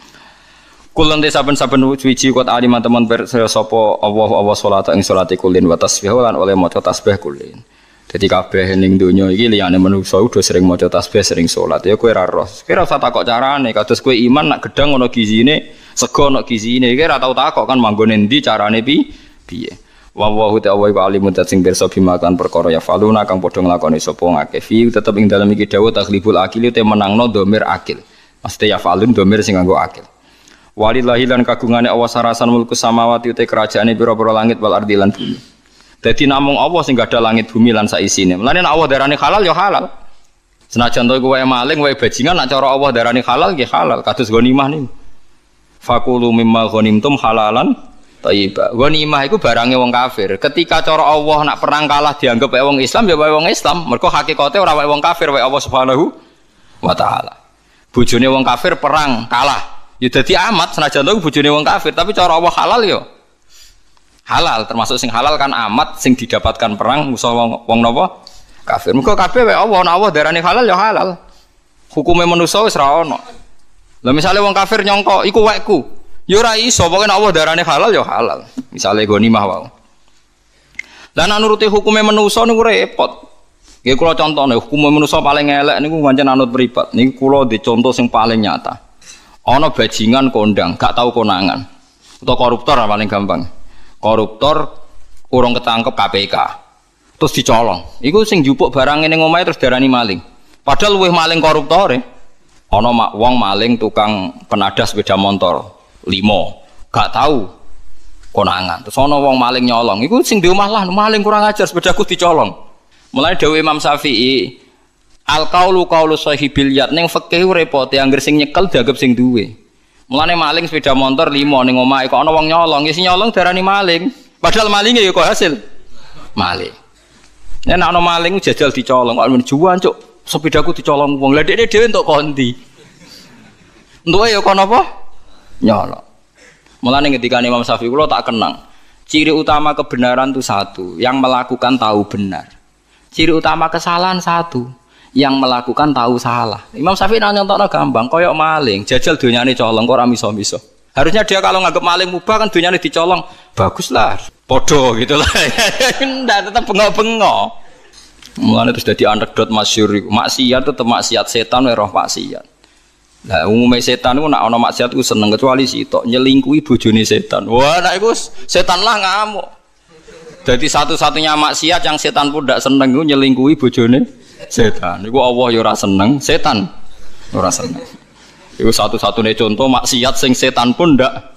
Kulun te saben-saben suci kot aliman teman sapa Allah salata ing salate kulin wa tasbih lan oleh maca tasbih kulin. Jadi kabeh ning donya iki liyane manusa udah sering maca tasbih, sering salat. Ya kowe ra roh. Kowe ora usah takok carane. Kados kowe iman nak gedang ana gizine, sego ana gizine. Kowe ora tau takok kan manggone ndi carane piye. Wallahu ta'ala wa alimun sing pirsa bimakan perkara ya faluna kang padha nglakoni sapa ngakeh. Fi tetep ing dalem iki dawuh takhliful akil te menangno domir akil. Mesti ya falun domir sing nganggo akil. Walillahi lan kagungane Allah sarasan mulku samawati te kerajaane pira-pira langit wal ardi lan bumi. Jadi namung Allah sing gak ada langit bumi lan sak isine. Mulane nek Allah darani halal ya halal. Senajan to kowe maling wae bajingan nek cara Allah darani halal nggih halal. Kados ghanimah niku. Faqulu mimma ghanimtum halalan thayyiba. Ghanimah iku barange wong kafir. Ketika cara Allah nak perang kalah dianggap wae wong Islam ya wae wong Islam. Mergo hakikate ora wae wong kafir wae Allah Subhanahu wa taala. Bojone wong kafir perang kalah. Ya dadi amat senajan to bojone wong kafir tapi cara Allah halal ya halal, termasuk sing halal kan amat sing didapatkan perang musuh wong napa kafir. Muga kabeh wae Allah darani halal ya halal. Hukume manusa wis ra ono. Lah misale wong kafir nyongko iku wekku, ya ora iso pokoke Allah darani halal ya halal. Misale ghanimah wae. Lah nek nuruti hukume manusa niku repot. Nggih kula contone hukume manusa paling elek niku pancen anut mripat. Niki kula di contoh sing paling nyata. Ana bajingan kondang, gak tau konangan. Utawa koruptor paling gampang. Koruptor urung ketangkep KPK terus dicolong iku sing njupuk barang ning omahe terus darani maling padahal luwih maling koruptore ana wong maling tukang penadah sepeda motor 5 gak tahu konangan terus ana wong maling nyolong iku sing di omah lah maling kurang ajar sepedaku dicolong mulai dawuh Imam Syafi'i al qaulu qaulu sahibil yad ning fikih repot anggere sing nyekel dianggap sing duwe. Mulane maling sepeda motor 5 ning omahe kok ana wong nyolong, ya sing nyolong darani maling. Padahal malinge ya kok hasil maling. Nek ana maling jajal dicolong, kok menjuan cuk, sepedaku dicolong wong. Lah dekne dhewe entuk kondi. Entuke ya kono apa? Nyolong. Mulane ketika Imam Syafi'i kula tak kenang. Ciri utama kebenaran itu satu, yang melakukan tahu benar. Ciri utama kesalahan satu, yang melakukan tahu salah. Imam Syafi'i nyontokno gampang, koyok maling, jajal donyane colong kok ora miso-miso. Harusnya dia kalau nganggep maling mubah kan donyane dicolong, baguslah. Podo gitu lah. Ndak tetep bengok-bengok. Mulane terus dadi anekdot masyhur iku, maksiat tetep maksiat setan wae roh maksiat. Lah umume setan iku nek ana maksiat ku seneng kecuali sitok nyelingkuhi bojone setan. Wah, nek iku setan lah ngamuk. Jadi satu-satunya maksiat yang setan pun ndak seneng iku nyelingkuhi bojone setan. Iku Allah ya ora seneng, setan ora seneng. Iku satu-satunya contoh maksiat sing setan pun ndak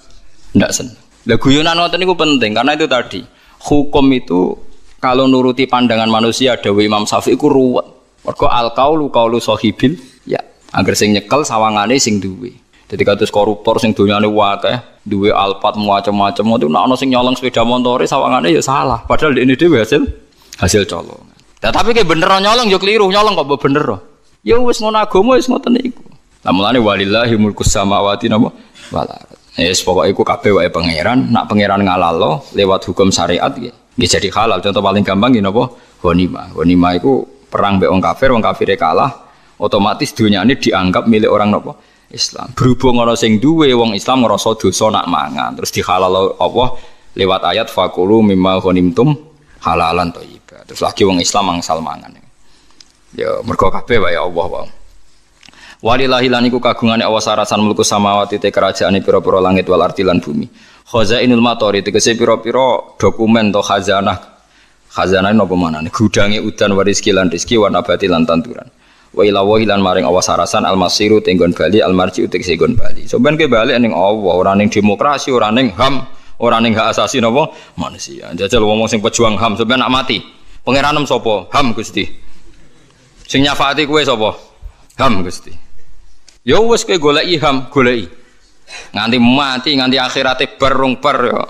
ndak seneng. Lah guyonan ngoten niku penting karena itu tadi. Hukum itu kalau nuruti pandangan manusia dawuh Imam Syafi'i iku ruwet. Mergo al-qaulu qaulu sahibil ya. Angger sing nyekel sawangane sing duwe. Dadi kados koruptor sing donyane akeh, duwe alpat macam-macam itu nek ana sing nyolong sepeda motore sawangane ya salah. Padahal ini dhewe hasil colong. Nah, tapi kayak bener nyolong yo keliru, nyolong kok bener. Ya wis ngono agama wis ngoten niku. Lah mulane walillahi mulkus samawati napa wal ardh. Yes, pokoke iku kabeh wae pangeran, nak pangeran ngalalo lewat hukum syariat nggih jadi halal. Contoh paling gampang nggih napa? Ghanimah. Ghanimah iku perang mbek wong kafire kalah, otomatis dunyane dianggap milik orang napa? Islam. Berhubung ana sing duwe wong Islam ngrasa dosa nak mangan, terus dihalal Allah lewat ayat faqulu mimma ghanimtum halalan thayyiban. Terus lagi wong Islam angsal mangan. Ya mergo kabeh wae Allah wae. Walillahi lan iku kagungane Allah sarasan mulku samawati te kerajaane pira-pira langit wal ardi lan bumi. Khazainul matori tegese pira-pira dokumen to khazanah. Khazanah napa manane? Gudange udan warizki lan rezeki wa nabati lan tanduran. Wa ila wa lan maring Allah sarasan al-masiru tenggon bali al-marji'u tegese nggon bali. Sampeyan ke bali ning Allah, ora ning demokrasi, ora ning HAM, ora ning hak asasi napa manusia. Jajal wong sing pejuang HAM sampeyan nak mati. Pangeranem sapa? HAM Gusti. Sing nyafaati kowe sapa? HAM Gusti. Ya wis kowe goleki HAM, goleki. Nganti mati, nganti akhirate barung bar ya.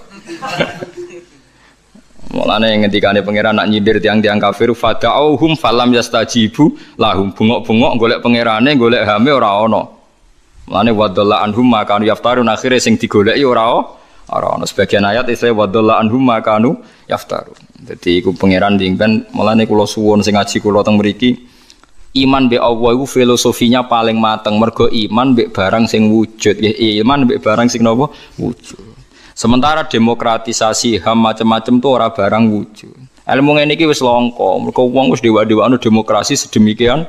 Mulane ngendikane pangeran nak nyindir tiang-tiang kafir fada'uhum falam yastajibu lahum bungok-bungok golek pangerane golek HAM-e ora ana. Mulane wadalla anhum makanu yaftarun akhire sing digoleki ora ana. Sebagian ayat isih wadalla anhum makanu yaftarun. Dadi iku pangeran dingpen mulane kula suwun sing ngaji kula teng mriki iman be Allah itu filosofinya paling mateng mergo iman be barang sing wujud nggih iman be barang sing napa wujud. Sementara demokratisasi HAM macam-macam itu ora barang wujud. Ilmu ngene iki wis langka mergo wong wis dewa-dewano demokrasi sedemikian.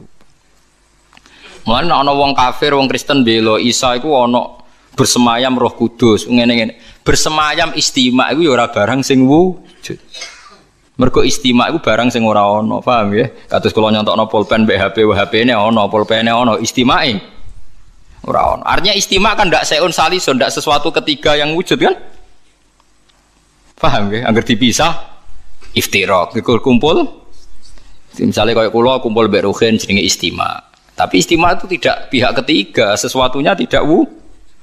Mulane ana wong kafir wong Kristen bela Isa iku ana bersemayam Roh Kudus ngene-ngene. Bersemayam istimewa iku ya ora barang sing wujud. Mergo istimewa iku barang sing ora ana, paham ya? Kados kula nyontokno pulpen mbek HP-ne ana, pulpene ana, istimewae ora ana. Artinya istimewa kan ndak seun salison, ndak sesuatu ketiga yang wujud kan? Paham ya? Angger dipisah iftirak, kumpul. Misalnya kayak kula kumpul mbek Ruhin jenenge istimewa. Tapi istimewa itu tidak pihak ketiga, sesuatunya tidak wujud.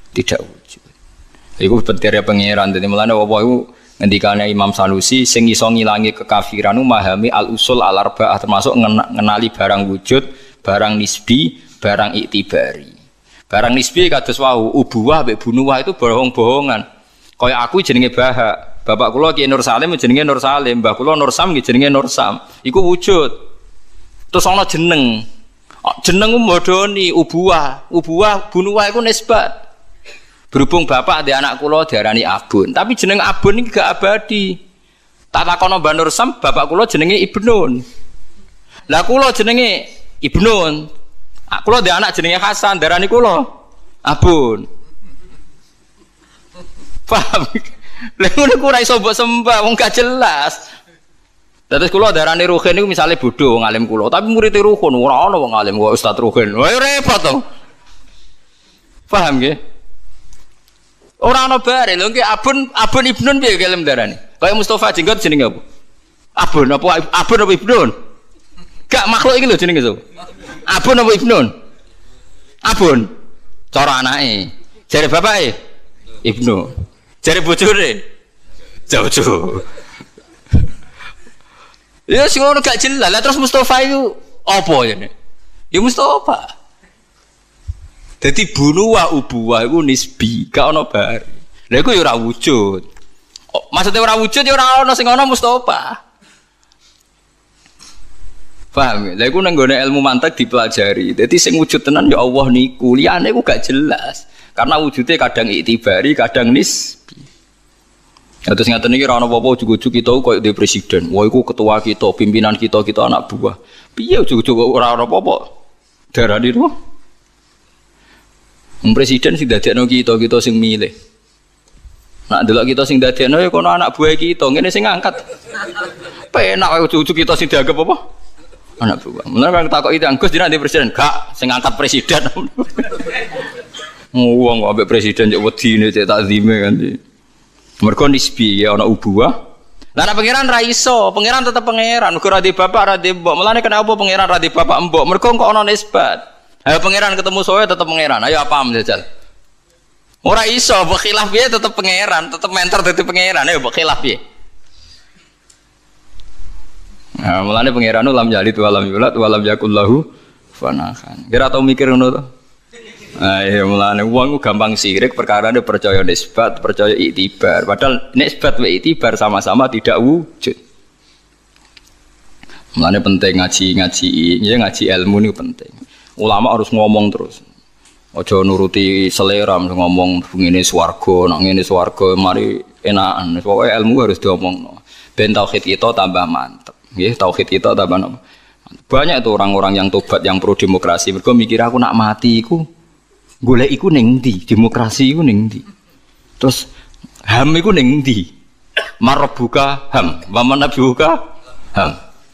Iku bentere pangeran dadi mulane apa iku ngendikane Imam Sanusi sing iso ngilangi kekafiran memahami al-usul al-arba'ah termasuk ngenali barang wujud, barang nisbi, barang iktibari. Barang nisbi kados wau ubuwah mbek bunuwah itu bohong-bohongan. Kaya aku jenenge Bahak, bapak kula Ki Nur Salim jenenge Nur Salim, mbah kula Nur Sam jenenge Nur Sam. Iku wujud. Terus ana jeneng. Jeneng modoni ubuwah, bunuwah iku nisbat. Berhubung bapak di anak kula diarani Abun, tapi jeneng Abun ini gak abadi. Tak takono Mbah Nur Sam, bapak kula jenenge Ibnun. Lah kula jenenge Ibnun. Kula di anak jenenge Hasan, diarani kula Abun. Paham? Lha ngono ku ora iso mbok sembah, wong gak jelas. Terus kula diarani Ruhin niku misale bodho wong alim kula, tapi murid Ruhin ora ana wong alim kok Ustaz Ruhin. Wah repot to. Paham nggih? Ora ana bare lho nggih Abun Ibnun piye kelem darane. Kaya Mustofa jenggot jenenge apa? Abun apa Ibnun? Gak makhluk iki lho jenenge so. Abun apa Ibnun? Abun. Cara anake. Jare bapake Ibnu. Jare bojone Jojo. Ya sing ngono gak jelas. Lah terus Mustofa itu apa ya? Ya Mustofa. Jadi bunuwah ubuwah itu nisbi, gak ono bar. Lha iku ya ora wujud. Oh, maksudnya ora wujud ya ora ono sing ono Mustofa. Paham? Lha iku nang gone ilmu mantek dipelajari. Dadi sing wujud tenan ya Allah niku, liyane iku gak jelas. Karena wujudnya kadang iktibari, kadang nisbi. Ya terus ngaten iki ora ono apa-apa ujug-ujug kita koyo dhewe presiden. Wah iku ketua kita, pimpinan kita anak buah. Piye ujug-ujug ora ono apa-apa? Darani lho. Presiden sing dadekno kita sing milih. Nak delok kita sing dadekno ya kono anak buah kita, ngene sing ngangkat. Penak wae ujug-ujug kita sing dianggap apa? Anak buah. Mulane kan takoki Gus jenengan di presiden, gak sing ngangkat presiden. Wong ambek presiden cek wedine cek takzime kan. Mergo nisbi ya ana ubuah. Lah nek pangeran ra iso, pangeran tetep pangeran. Mergo ra di bapak ra di mbok. Mulane kenapa pangeran ra di bapak mbok? Mergo kok ana nisbat. Ayo pangeran ketemu soe tetep pangeran. Ayo paham jajal. Ora iso, mbok khilaf piye tetep pangeran, tetep mentor dadi pangeran. Ayo mbok khilaf piye? Nah, mulane pangeran lam yalid wa lam yulad wa lam yakul lahu fanahan. Kira tau mikir ngono to? Nah, ya mulane wong gampang sirik perkara dia percaya nisbat, percaya iktibar. Padahal nisbat wa iktibar sama-sama tidak wujud. Mulane penting ngaji ya ngaji ilmu ini penting. Ulama harus ngomong terus. Aja nuruti selera ngomong ngene swarga, nak ngene swarga mari enakan. Pokoke ilmu harus diomongno. Ben tauhid kita tambah mantep. Nggih, tauhid kita tambah mantep. Banyak tuh orang-orang yang tobat yang pro demokrasi. Mergo mikir aku nak mati iku golek iku ning ndi? Demokrasi iku ning ndi? Terus HAM iku ning ndi? Marabbuka HAM, wa manabuka HAM.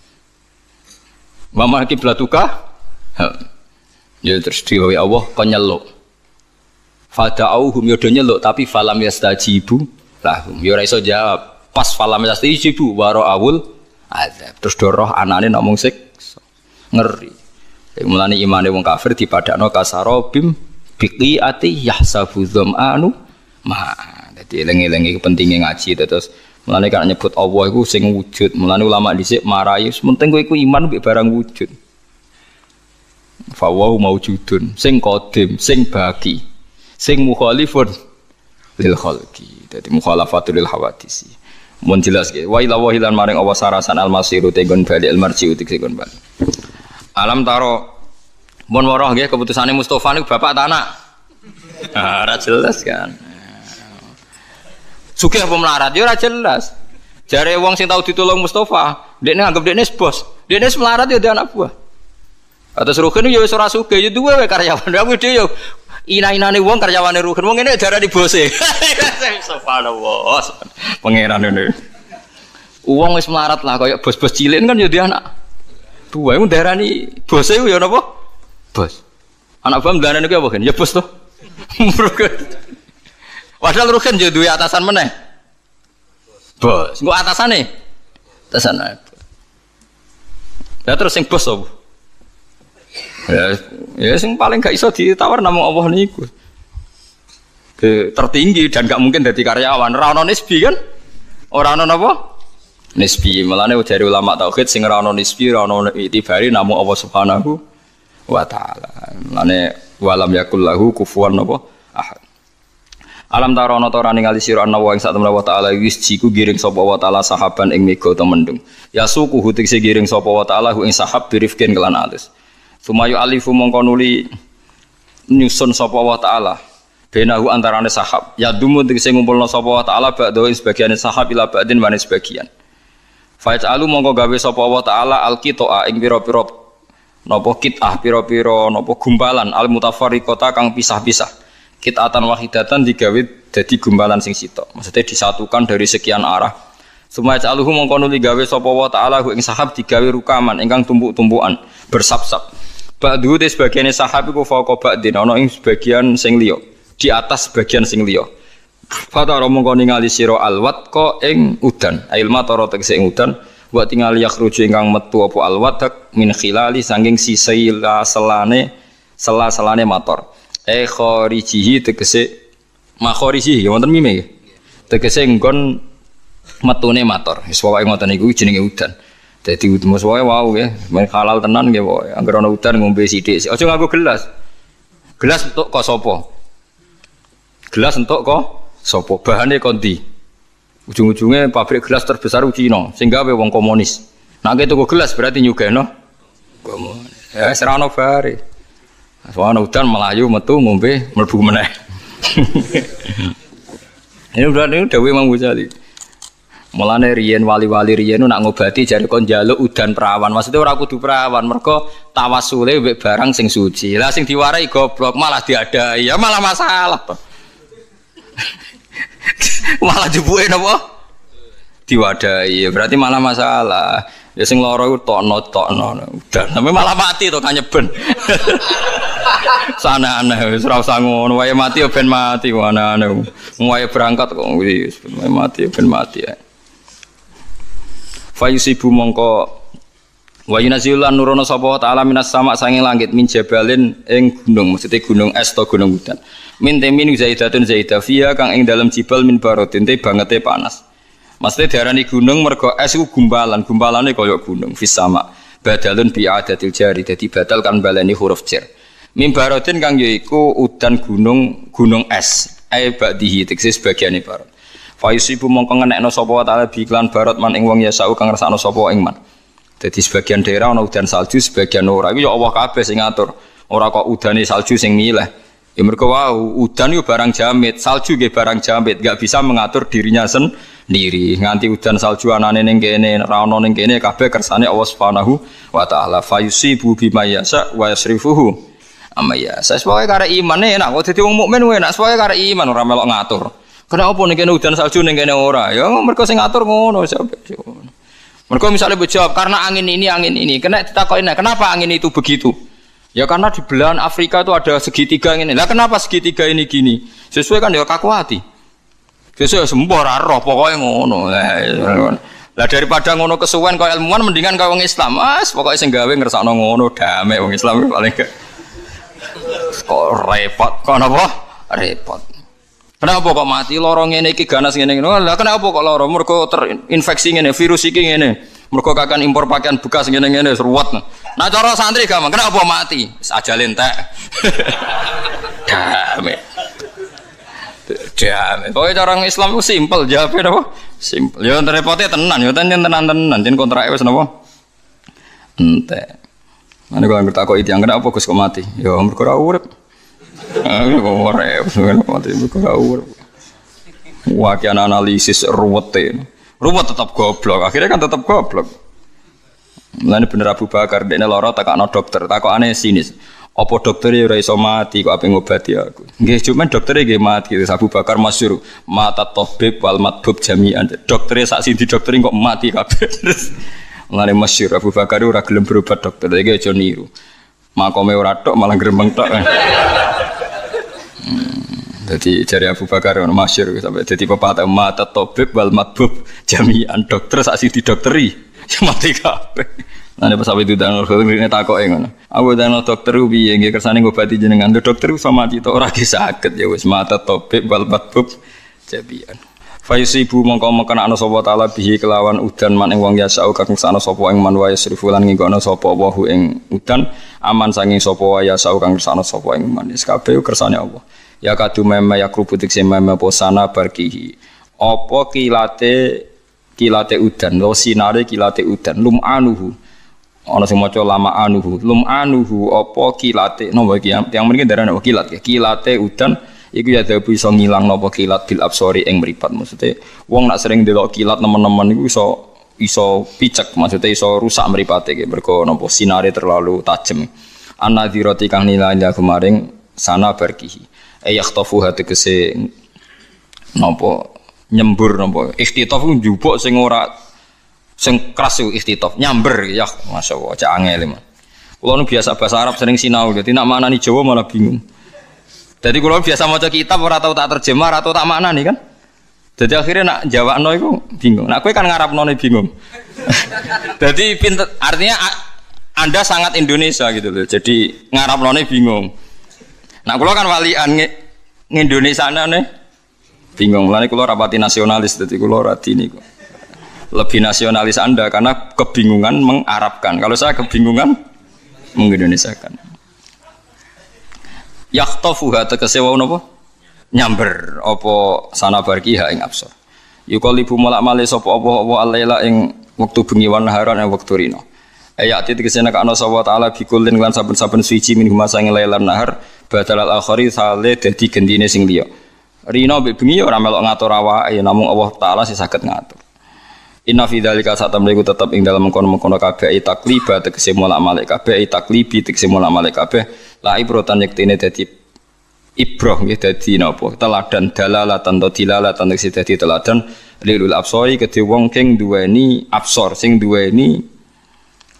Wa makiblatuka HAM. Ya terus diwe Allah kon nyeluk. Fada'uhum yo nyeluk tapi falam yastajibu lahum. Yo ora iso jawab. Pas falam yastajibu wa ra'awul azab. Terus doroh anane namung siksa. Ngeri. Mulane imane wong kafir dipadakno kasarobim biqiati yahsabu dzam'anu ma. Dadi eling-eling iki pentinge ngaji terus mulane kan nyebut Allah iku sing wujud. Mulane ulama dhisik marai penting kowe iku iman mbek barang wujud. Fa wa maujudun sing qadim, sing baki, sing mukhalifun lil khalqi. Dadi mukhalafatul lil hawadisi. Mun jelas ge wa ila wahilan maring Allah sarasan al-masiru tegon bali al-marji'u tegon bali. Alam taro mun woroh nggih keputusane Mustofa niku bapak ta anak. Ora jelas kan. Sugih apa melarat ya ora jelas. Jare wong sing tau ditulung Mustofa, dekne anggap dekne bos. Dekne melarat ya dia anak buah. Atas Ruhin ya wis ora sugih ya duwe karyawan. Aku dhewe yo ina-inane wong karyawane Ruhin. Wong ngene darani bose. Subhanallah. Pangeran ngene. Wong wis melarat lah kaya bos-bos cilik kan ya dia anak. Tuwa iku darani bose ya napa? Bos. Anak bam darani ku apa kan? Ya bos to. Padahal Ruhin yo duwe atasan meneh. Bos. Engko atasane. Atasane. Ya terus sing bos to. Ya sing paling gak iso ditawar namung Allah niku. Tertinggi dan gak mungkin dadi karyawan. Ora ono nisbi kan? Ora ono napa? Nisbi. Mulane dari ulama tauhid sing ora ono nisbi, ora ono itibari namung Allah Subhanahu wa taala. Mulane walam yakul lahu kufuwan napa? Ahad. Alam tarono ta ora ningali sira ana wa ing sak temene wa taala wis jiku giring sapa wa taala sahaban ing mega ta mendung. Ya suku hutikse giring sapa wa taala ing sahab birifkin kelan alus. Sumayu alifu mongko nuli nyusun sapa wa taala benahu antarane sahab ya dumu sing ngumpulna sapa wa taala ba'da sebagian sahab ila ba'din wane sebagian fa'alu mongko gawe sapa wa taala alqitoa ing pira-pira napa kitah pira-pira napa gumpalan al mutafarriqata kang pisah-pisah kitatan wahidatan digawe dadi gumpalan sing sitok maksudnya disatukan dari sekian arah sumayaluhu mongko nuli gawe sapa wa taala ing sahab digawe rukaman ingkang tumpuk-tumpukan bersab-sab ba'du te sebagiane sahab iku fauqa ba'din ana ing sebagian sing liya di atas sebagian sing liya fatara mongko ningali sira alwat ko ing udan ilma tara tegese ing udan wa tingali yakhruju ingkang metu apa alwadak min khilali saking sisila selane sela-selane motor kharijihi tegese makharijihi ya wonten mime tegese nggon metune motor wis pokoke ngoten niku jenenge udan. Dadi mus wae wau nggih, men halal tenan nggih pokoke. Angger ana udan ngombe sithik. Aja nganggo gelas. Gelas entuk kok sapa? Gelas entuk kok sapa? Bahane kondi. Ujung-ujunge pabrik gelas terbesar Cina, sing gawe wong komunis. Nek tuku gelas berarti nyugeno komunis. Ya wis ora ono bare. Soale udan melayu metu ngombe mlebu meneh. Ini udah dawuh Imam Ghazali. Mulane riyen wali-wali riyen nak ngobati jare kon njaluk udan perawan. Maksudnya ora kudu perawan, mergo tawasule mbek barang sing suci. Lah sing diwarai goblok malah diadai. Ya malah masalah to. Malah jubuke napa? Diwadahi. Berarti malah masalah. Ya sing lara iku tokno. Udan, sampe malah mati to kan nyeben. Sana aneh wis ora usah ngono, wae mati ya ben mati kok aneh. Wae berangkat kok wis ben mati ya ben mati ya. Fayusibu mongko wa yunazzilan nurono sapa ta'ala minas sama sanging langit min jabalin ing gunung, maksudnya gunung es to gunung udan. Min temin zaidatun zaidafia kang ing dalam jibal min barodin te bangete panas. Maksudnya diarani gunung mergo es iku gumbalane kaya gunung fis sama. Badalun bi adatil jari dadi batal kan baleni huruf jar. Min barodin kang yaiku udan gunung es. Ai ba'dihi teksis bagiane barod. Fayusibu mongko ngenekno sapa ta'ala bi iklan barod man ing wong yasau kang ngrasakno sapa ing man. Dadi sebagian daerah ana udan salju, sebagian ora. Iku ya Allah kabeh sing ngatur. Ora kok udane salju sing milih. Ya mergo wau udan yo barang jamit, salju nggih barang jamit, enggak bisa mengatur dirinya sendiri. Nganti udan salju anane ning kene, ra ono ning kene kabeh kersane Allah Subhanahu wa taala. Fayusibu bima yasa wa yasrifuhu. Amaya. Sesuai karo iman enak, kok dadi wong mukmin enak, sesuai karo iman ora melok ngatur. Kenapa ning kene udan salju ning kene ora? Ya mergo sing ngatur ngono sampe. Mergo misale jawab karena angin ini. Kena ditakoki, kenapa angin itu begitu? Ya karena di belahan Afrika itu ada segitiga ini. Lah kenapa segitiga ini gini? Sesuai kan ya kaku hati. Sesuai sembor roh pokoknya ngono. Lah daripada ngono kesuwen kaya ilmuwan mendingan kaya wong Islam. Mas pokoke sing gawe ngersakno ngono damai wong Islam paling gak. Kok repot kok napa? Repot. Kenapa kok mati lara ngene iki ganas ngene ngene. Lah kenapa kok lara? Mergo terinfeksi ngene, virus iki ngene. Mergo kakan impor pakaian bekas ngene-ngene ruwet. Nah cara santri gampang, kenapa mati? Ajal entek. Damai. Pokoknya cara orang Islam itu simpel, jawabnya apa? Simpel. Ya repotnya tenan, ya tenan. Jen kontraknya wis napa? Entek. Mana kalau ngerti aku itu yang kenapa Gus kok mati? Ya mergo ora urip. Kok repot mati mergo ora urip. Wah, kian analisis ruwete. Ruwet tetap goblok, akhirnya kan tetap goblok. Mulane bener Abu Bakar dekne lara takakno dokter, takokane sinis. Apa dokter ora iso mati kok ape ngobati aku? Nggih, cuman doktere nggih mati. Abu Bakar masyhur, mata tabib wal matbub jami'an. Doktere sak sing didokteri kok mati kabeh. Mulane masyhur Abu Bakar ora gelem berobat dokter, iki aja niru. Makome ora tok malah gremeng tok. Jadi jari Abu Bakar ono masyhur sampai dadi pepatah mata tabib wal matbub jami'an dokter sak sing didokteri mati kabeh. Nah pas sampe diundang ngene takoke ngono. Aku ndang dokter piye nggih kersane ngobati jenengan. Dokter iso mati to ora saged ya wis mata tabib wal matbub jami'an. Fayusibu mongko mekana ana sapa taala bihi kelawan udan man ing wong yasau kang sana sapa ing man wae srifulan nginggono sapa wahu ing udan aman sanging sapa wae yasau kang sana sapa ing man kabeh kersane Allah. Ya kadu meme ya krubutik meme posana barkihi. Apa kilate udan, lo sinare kilate udan lum anuhu. Ana sing maca lama anuhu. Lum anuhu apa kilate napa iki yang mriki darane kilat ya. Kilate udan iku ya dadi iso ngilang napa kilat bil absori ing mripat. Maksude wong nak sering delok kilat nemen-nemen iku iso picek, maksudnya iso rusak mripate iki mergo napa sinare terlalu tajem. Anadzirati kang nilai kemaring sana barkihi. Yakhtafuha tegese napa nyembur napa ikhtitaf njupuk sing ora sing keras iku ikhtitaf nyamber ya masyaallah cak angel men. Kula nu biasa bahasa Arab sering sinau dadi nak maknani Jawa malah bingung. Dadi kula biasa maca kitab ora tau tak terjemah ora tau tak maknani kan. Dadi akhirnya nak jawabno iku bingung. Nak kowe kan ngarapnone bingung. Dadi pinter artinya Anda sangat Indonesia gitu loh. Jadi ngarapnone bingung. Nah, kula kan walian Indonesiane bingung. Mulane kula rapati nasionalis, dadi kula radi niku. Lebih nasionalis Anda karena kebingungan mengarabkan. Kalau saya kebingungan mengindonesiakan. Yakhtafuha tegese wau napa? Nyamber apa sanabarkiha ing absor. Yuqallibu malak-male sapa apa alaila ing wektu bengi wan naharan ing wektu rina. Ayat tegese nek ana sapa taala bikulin lan saben-saben suci min huma sange lailan nahar badal al-akhari sale dadi gendine sing liya. Rina mbek bengi ora melok ngatur awake namung Allah taala sing saged ngatur. Inna fi dzalika satamne iku tetep ing dalem mengkono-mengkono kabeh takliba tegese mulak-malik kabeh taklibi tegese mulak-malik kabeh la ibrotan yektene dadi ibroh nggih dadi napa teladan dalalatan to dilalatan tegese dadi teladan lilul absori kedhe wong sing duweni absor sing duweni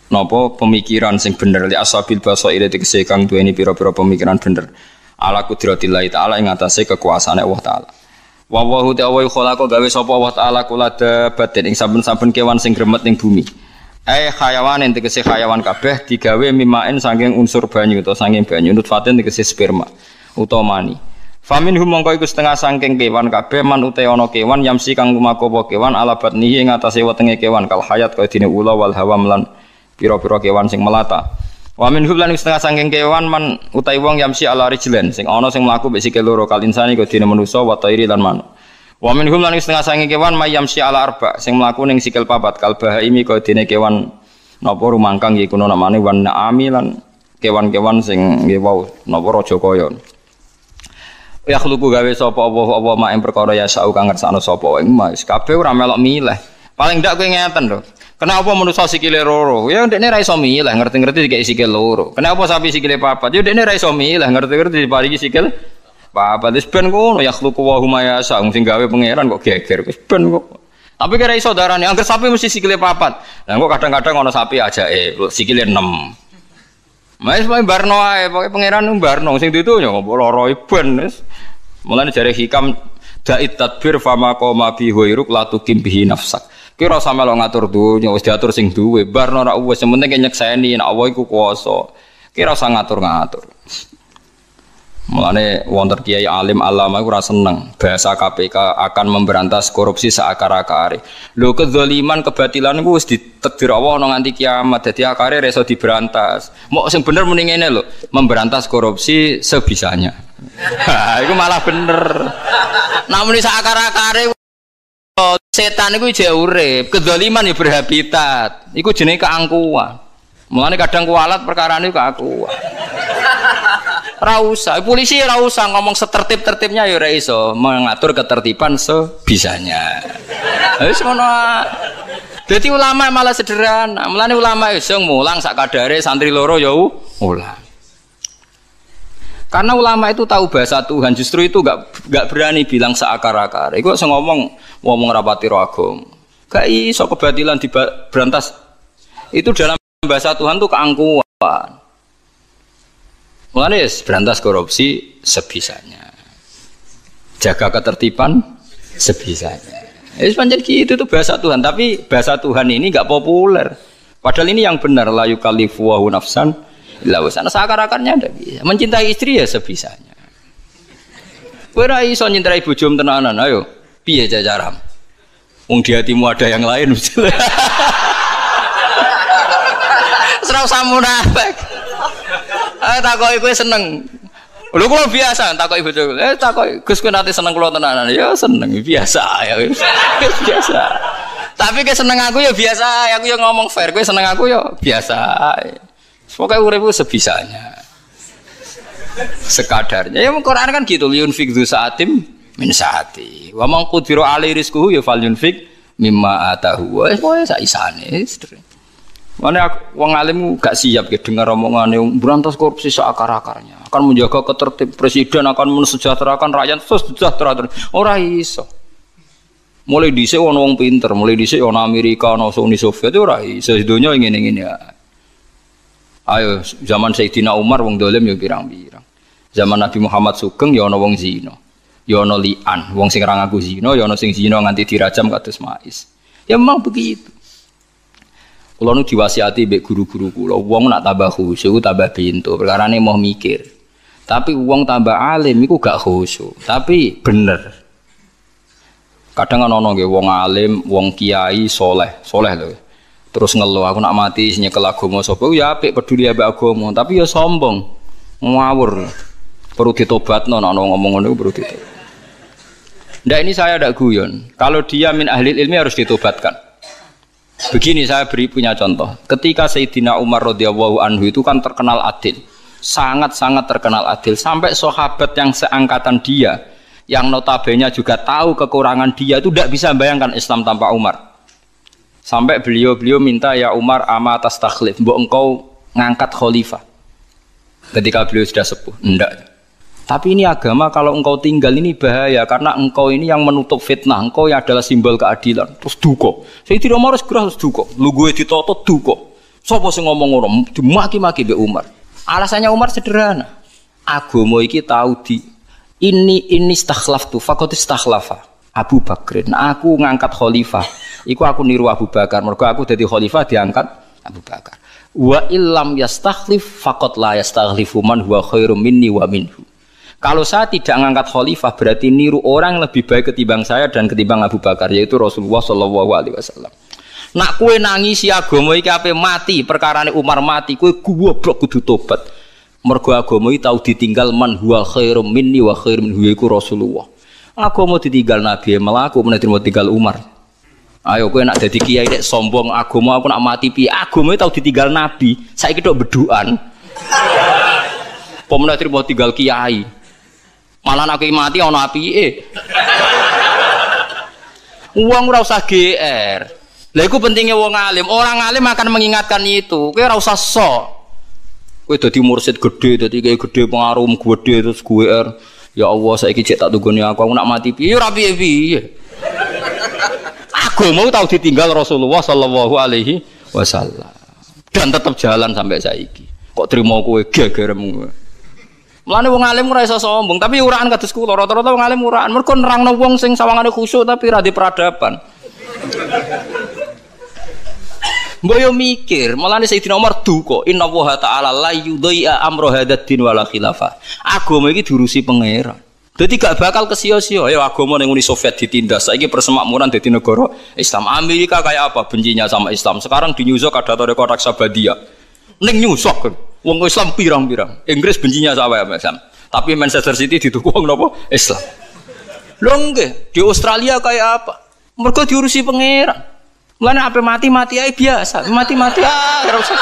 napa pemikiran sing bener li asabil basair tegese kang duweni pira-pira pemikiran bener ala kudratillah taala ing atase kekuasaane Allah taala. Wa wahu ta'ala khalaqa gawe sapa Allah taala kula dabatin ing saben-saben kewan sing gremet ning bumi. Hayawan ing tegese hayawan kabeh digawe mimaen saking unsur banyu utawa saking banyu nutfatin tegese sperma utawa mani. Famin hum mongko iku setengah saking kewan kabeh man uta ana kewan yamsi kang lumaku apa kewan ala batnihi ing atase wetenge kewan kal hayat kaya dene ula wal hawam lan pira-pira kewan sing melata. Wa min hum lan setengah saking kewan man utai wong yamsi ala rijlen sing ana sing mlaku mek sikil loro kal insani kaya dene manusa wa tairi lan manuk. Wa min hum lan setengah saking kewan may yamsi ala arba sing mlaku ning sikil papat kal bahaimi kaya dene kewan napa rumangkang iku namane wan naami lan kewan-kewan sing nggih wau napa raja kaya. Ya khluqu gawe sapa apa mak ing perkara ya sau kang ngersakno sapa ing mas kabeh ora melok milih paling ndak kowe ngeten lho kenapa manusa sikile loro ya ndekne ra iso milih ngerti-ngerti dikek sikil loro kenapa sapi sikile papat ya ndekne ra iso milih ngerti-ngerti diparingi sikil papat wis ben ngono ya khluqu wa huma ya sau sing gawe pangeran kok geger wis ben kok tapi kira iso darane angger sapi mesti sikile papat lha kok kadang-kadang ana sapi ajake sikile 6 Mas barno ae, pokoke pangeran barno sing ditunya kok lara ben wis. Mulane jare hikam da'it tadbir fama qoma bi huiruk la tukim bihi nafsak. Ki ora sampe lo ngatur dunya wis diatur sing duwe, barno ora wis penting nyekseni nek Allah iku kuwasa. Ki ora usah ngatur-ngatur. Mulane wonten kiai alim alama iku ora seneng bahasa KPK akan memberantas korupsi seakar-akare. Lho kezaliman kebatilan iku wis ditakdir Allah ana nganti kiamat. Dadi akare iso diberantas. Mok sing bener muni ngene lho, memberantas korupsi sebisanya. Ha iku malah bener. Nek muni seakar-akare setan iku jek urip, kezaliman ya berhabitat. Iku jenenge keangkuhan. Mulane kadang kualat perkarane keangkuhan. Ora usah, polisi ora usah ngomong setertib-tertibnya ya ora iso, mengatur ketertiban sebisanya. Wis ngono. Dadi ulama malah sederhana. Mulane ulama iso mulang sak kadare santri loro ya ulang. Karena ulama itu tahu bahasa Tuhan, justru itu enggak berani bilang seakar-akar. Iku sing ngomong rapati ro agama. Gak iso kebatilan diberantas. Itu dalam bahasa Tuhan tuh keangkuhan. Mulane berantas korupsi sebisanya. Jaga ketertiban sebisanya. Wis pancen gitu itu bahasa Tuhan, tapi bahasa Tuhan ini enggak populer. Padahal ini yang benar la yukallifu wa nafsan illa wus'aha. Seakar-akarnya ndak bisa. Mencintai istri ya sebisanya. Kowe ora iso nyintai bojomu tenanan, ayo. Piye cara? Wong di hatimu ada yang lain. Serau munafik. Takoki kowe seneng. Lho kula biasa takoki bojoku. Takoki Gus kowe nate seneng kula tenanan. Ya seneng biasa ya. Biasa. Tapi kowe seneng aku ya biasa, aku ya ngomong fair. Kowe seneng aku ya biasa. Pokoke uripku sebisanya. Sekadarnya. Ya Quran kan gitu, yunfik dzu saatim min saati. Wa man qudira alaihi rizquhu ya falyunfik mimma atahu. Wis pokoke sak isane. Mana wong alim gak siap ya dengar omongane berantas korupsi seakar-akarnya. Akan menjaga ketertiban presiden akan mensejahterakan rakyat sejahtera. Ora iso. Mulai dhisik ana wong pinter, mulai dhisik ana Amerika, ana Uni Soviet ora iso donya ngene-ngene ya. Ayo zaman Sayyidina Umar wong dolim ya pirang-pirang. Zaman Nabi Muhammad Sugeng ya ana wong zina. Ya ana li'an, wong sing ra ngaku zina, ya ana sing zina nganti dirajam kados Maiz. Ya memang begitu. Kulo nu diwasiati mbek guru-guru kula, wong nak tambah khusyuk tambah pintu, perkarane mau mikir. Tapi wong tambah alim iku gak khusyuk, tapi bener. Kadang ana nggih wong alim, wong kiai soleh lho. Terus ngeluh aku nak mati nyekel agama sapa ya apik peduli ambek agama, tapi ya sombong. Ngawur. Perlu ditobatno nek ana ngomong ngono perlu ditobat. Ndak ini saya ndak guyon. Kalau dia min ahli ilmi harus ditobatkan. Begini saya punya contoh. Ketika Sayyidina Umar radhiyallahu anhu itu kan terkenal adil. Sangat-sangat terkenal adil. Sampai sahabat yang seangkatan dia, yang notabene juga tahu kekurangan dia itu tidak bisa bayangkan Islam tanpa Umar. Sampai beliau minta ya Umar ama atas takhlif, mbok engkau ngangkat khalifah. Ketika beliau sudah sepuh, enggak. Tapi ini agama kalau engkau tinggal ini bahaya karena engkau ini yang menutup fitnah, engkau yang adalah simbol keadilan. Terus duka. Saya tidak mau harus gerah terus duka. Lu gue ditotot duka. Sopo sing ngomong ngono dimaki-maki mbek Umar. Alasannya Umar sederhana. Agama iki tau di ini istakhlaftu faqad istakhlafa Abu Bakrin. Aku ngangkat khalifah. Iku aku niru Abu Bakar. Mergo aku dadi khalifah diangkat Abu Bakar. Wa illam yastakhlif faqad la yastakhlifu man huwa khairum minni wa minhu. Kalau saya tidak ngangkat khalifah berarti niru orang yang lebih baik ketimbang saya dan ketimbang Abu Bakar yaitu Rasulullah sallallahu alaihi wasallam. Nak kowe nangisi agama iki ape mati, perkarane Umar mati, kowe goblok kudu tobat. Mergo agama iki tau ditinggal man huwa khairum minni wa khairum minhu iku Rasulullah. Agama ditinggal Nabi melaku menawa ditinggal Umar. Ayo kowe nak dadi kiai nek sombong agama aku nak mati piye? Agama tau ditinggal Nabi, saiki tok bedukan. Pemenang terima tinggal kiai. Malah nak mati ana apike. Wong ora usah GR. Lah iku pentingnya wong alim. Orang alim akan mengingatkan itu. Kowe ora usah sok. Kowe dadi mursyid gede, dadi kiai gede pengaruh gede terus GR. Ya Allah saiki cek tak tunggone aku nak mati piye ora piye-piye. Agama tahu ditinggal Rasulullah sallallahu alaihi wasallam. Dan tetap jalan sampai saiki. Kok trimo kowe gegeremu. Mulane wong alim ora iso sombong, tapi uraan kados kula rata-rata wong alim uraan. Mergo nerangno wong sing sawangane khusyuk tapi ra di peradaban. Mbok yo mikir, mulane Sayyidina Umar duka, inna wa ta'ala la yudhi'a amra hadzal din wala khilafah. Agama iki diurusi pangeran. Dadi gak bakal kesia-sia. Ya agama ning Uni Soviet ditindas. Saiki persemakmuran dadi negara Islam. Amerika kayak apa bencinya sama Islam. Sekarang di New York ada tarekat Aksabadia. Ning New York wong Islam pirang-pirang. Inggris bencinya sama Islam. Tapi Manchester City didukung napa? Islam. Lho nggih, di Australia kayak apa? Mergo diurusi pangeran. Mulane ape mati-mati ae biasa, mati-mati ora usah.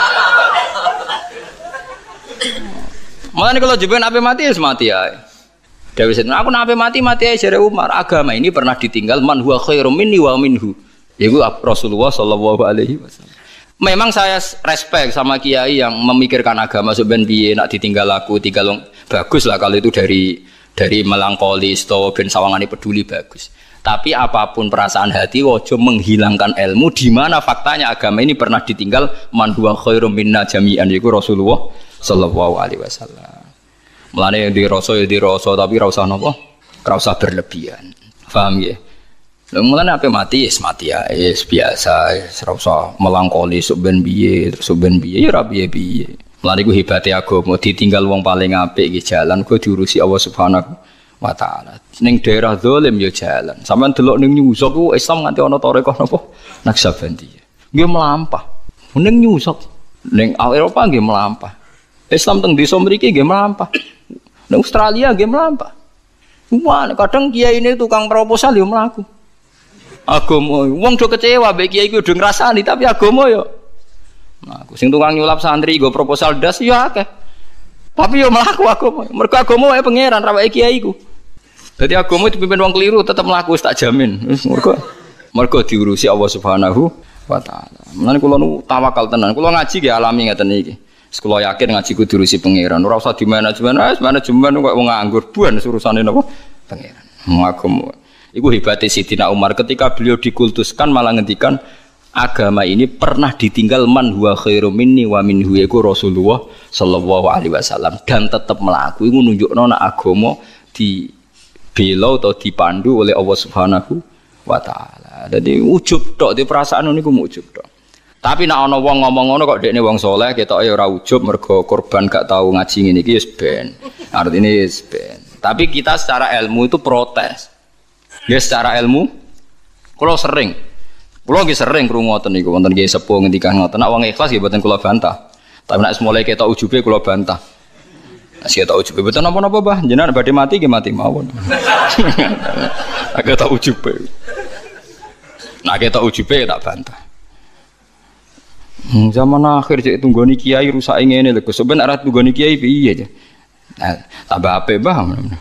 Mulane kalau jenengan ape mati wis mati ae. Dewe sen aku nek ape mati-mati ae jare Umar. Agama ini pernah ditinggal man huwa khairum minni wa minhu. Yaiku Rasulullah sallallahu alaihi wasallam. Memang saya respect sama kiai yang memikirkan agama sebenarnya piye nak ditinggal aku, tinggal bagus lah kalau itu dari melankolis atau ben sawangane peduli bagus. Tapi apapun perasaan hati ojo menghilangkan ilmu di mana faktanya agama ini pernah ditinggal man huwa khairum minna jami'an yaiku Rasulullah sallallahu alaihi wasallam. Mulane di rasa tapi ra usah napa? Ra usah berlebihan. Paham nggih? Lha mulane ape mati wis mati ya, wis biasa, ora usah melangkoli sok ben piye, sok ben piye ya ora piye-piye. Mulane iku hebate agama ditinggal wong paling apik iki jalan kok diurusi Allah Subhanahu wa ta'ala. Ning daerah zalim ya jalan. Sampeyan delok ning New York ku Islam nganti ana tarekah napa? Naksabandiyah. Nggih mlampah. Ning New York, ning Eropa nggih mlampah. Islam teng desa mriki nggih mlampah. Ning Australia nggih mlampah. Wah, kadang kiai ini tukang proposal yo mlaku. Agama wong do kecewa mbek kiai iku do ngrasani tapi agama yo mlaku. Sing tukang nyulap santri go proposal das yo akeh. Tapi yo mlaku agama. Mergo agama wae pangeran ra wae kiai iku. Dadi agama dipimpin wong keliru tetep mlaku wis tak jamin. Wis mergo diurusi Allah Subhanahu wa taala. Mulane kula nu tawakal tenan. Kula ngaji nggih alami ngeten iki. Wis kula yakin ngaji ku diurusi pangeran. Ora usah dimanajemen. Wis manajemen kok wong nganggur buan urusane napa? Pangeran. Agama. Iku hebate Sidina Umar ketika beliau dikultuskan malah ngendikan agama ini pernah ditinggal man huwa khairum minni wa minhu yaiku Rasulullah sallallahu alaihi wasallam dan tetap melaku iku nunjukno nek agama dibela atau dipandu oleh Allah Subhanahu wa taala. Dadi ujub tok di perasaan niku ujub tok. Tapi nek ana wong ngomong ngono kok dekne wong saleh ketoke ora ujub mergo korban gak tahu ngaji ngene iki wis ben. Artine wis ben. Tapi kita secara ilmu itu protes. Ya secara ilmu kula sering krungu ngoten niku wonten nggih sepuh ngendikan ngoten nek wong ikhlas nggih mboten kula bantah. Tapi nek mulai ketok ujube kula bantah. Nek ketok ujube mboten napa-napa, Bah. Jenengan badhe mati nggih mati mawon. Nek ketok ujube. Nek ketok ujube tak bantah. Zaman akhir cek tunggoni kiai rusak ngene lho. Sampeyan arep tunggoni kiai piye aja. Nah, tambah apik, Bah.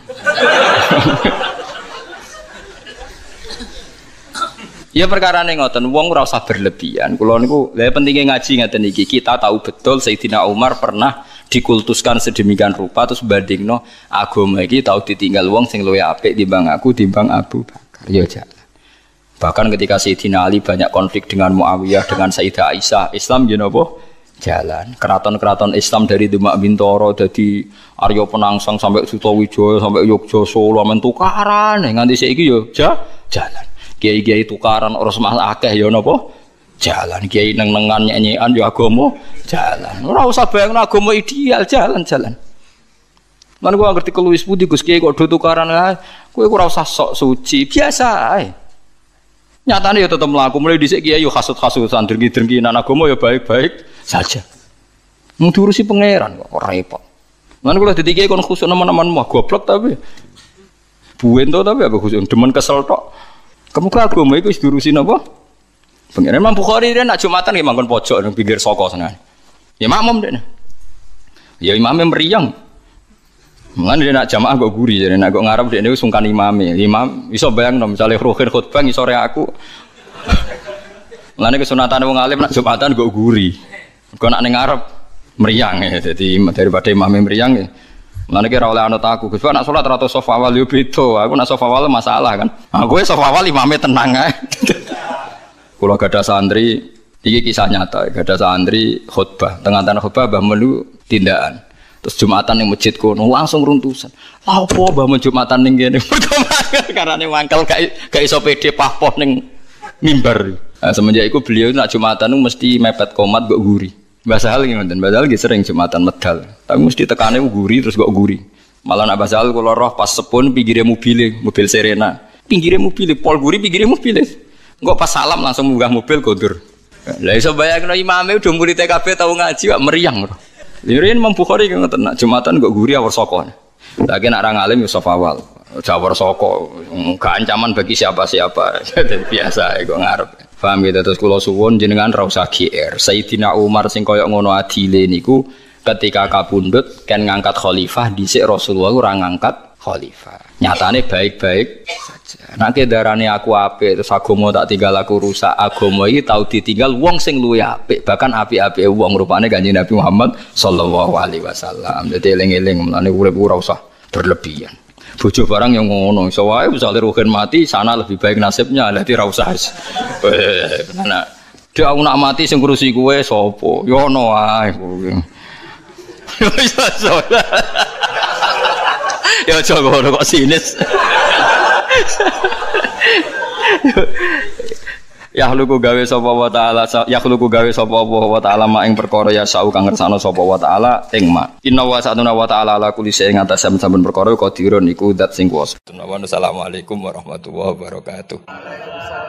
Ya perkara ning ngoten wong ora usah berlebihan. Kula niku lha pentinge ngaji ngaten iki. Kita tahu betul Sayyidina Umar pernah dikultuskan sedemikian rupa terus bandingno agama iki tahu ditinggal wong sing luwih apik timbang aku timbang Abu Bakar. Ya jalan. Bahkan ketika Sayyidina Ali banyak konflik dengan Muawiyah dengan Sayyidah Aisyah, Islam yo napa jalan. Keraton-keraton Islam dari Demak Bintoro dari Arya Penangsang sampai Sutawijaya sampai Yogyakarta Solo men tukaran nganti saiki yo jalan. Kiai-kiai tukaran oros mah akeh ya napa? Jalan. Kiai neng-nengan nyanyian ya agama jalan. Ora usah bayangno agama ideal jalan-jalan. Lan gua ngerti keluwis putih Gus Kiai kok do tukaran ae. Kowe ora usah sok suci, biasa ae. Nyatane ya tetep mlaku mulai dhisik Kiai yo hasud-hasudan drengki-drengkinan agama ya baik-baik saja. Mung diurusi pangeran kok ora repot. Lan kula dadi Kiai kon khusuk nemen-nemen mah goblok tapi buento tapi apa khusuk demen kesel tok. Kemuka agama iku wis diurusi napa? Pangeran Imam Bukhari nak Jumatan nggih manggon pojok nang pinggir saka sana. Ya makmum dekne. Ya imame meriang. Mulane dia nak jamaah kok guri, jadi nak kok ngarep dekne wis sungkan imame. Imam iso bayangno misale ruhin khutbah ngisore aku. Mulane kesunatan wong alim nak Jumatan kok guri. Kok nak ning ngarep meriang ya. Jadi daripada imame meriang ya. Mulane ki ora oleh anut aku. Gus nak salat ra sof awal yo beda. Aku nak sof awal masalah kan. Aku sof awal imame tenang ae. Kula gadah santri, iki kisah nyata, gadah santri khutbah. Tengah-tengah khutbah Mbah Melu tindakan. Terus Jumatan ning masjid kono langsung runtusan. Lha opo Mbah Men Jumatan ning kene? Karane mangkel gak iso pede pahpoh ning mimbar. Nah, semenjak iku beliau nak Jumatan mesti mepet komat kok guri. Mbah Sahal ngoten, Mbah Sahal sering Jumatan medal. Tapi mesti tekane guri terus kok guri. Malah nak Mbah Sahal kula roh pas sepun pinggire mobil Serena. Pinggire mobil pol guri pinggire mobil. Engko pas salam langsung munggah mobil kondur. Lah iso bayangno imame udah murid TKB tau ngaji kok meriang. Lirin Imam Bukhari ngoten nak Jumatan kok guri awor saka. Lah nek ora ngalim yo safawal. Jawar saka gak ancaman bagi siapa-siapa. Biasa kok ngarep. Paham gitu terus kula suwun jenengan ra usah GR. Sayyidina Umar sing kaya ngono adile niku ketika kapundhut kan ngangkat khalifah dhisik Rasulullah ora ngangkat khalifah. Nyatane baik-baik saja. Nek darane aku apik terus agama tak tinggal aku rusak, agama iki tau ditinggal wong sing luwih apik, bahkan apik-apike wong rupane Kanjeng Nabi Muhammad sallallahu alaihi wasallam. Dadi eling-eling mulane urip ora usah berlebihan. Bojo barang yang ngono, iso wae misale ruhin mati sana lebih baik nasibnya, dadi ra usah. Nah, dia aku nak mati sing ngurusi kowe sapa? Ya ono wae kowe. Yo iso. Ya aja ngono kok sinis. Yakhluqu gawe sapa wa ta'ala yakhluqu gawe sapa wa ta'ala mak ing perkara ya sau kang ngersano sapa wa ta'ala ing mak inna wa satuna wa ta'ala ala kulli shay'in ngatas saben perkara qadirun iku zat sing kuwasa. Assalamualaikum warahmatullahi wabarakatuh.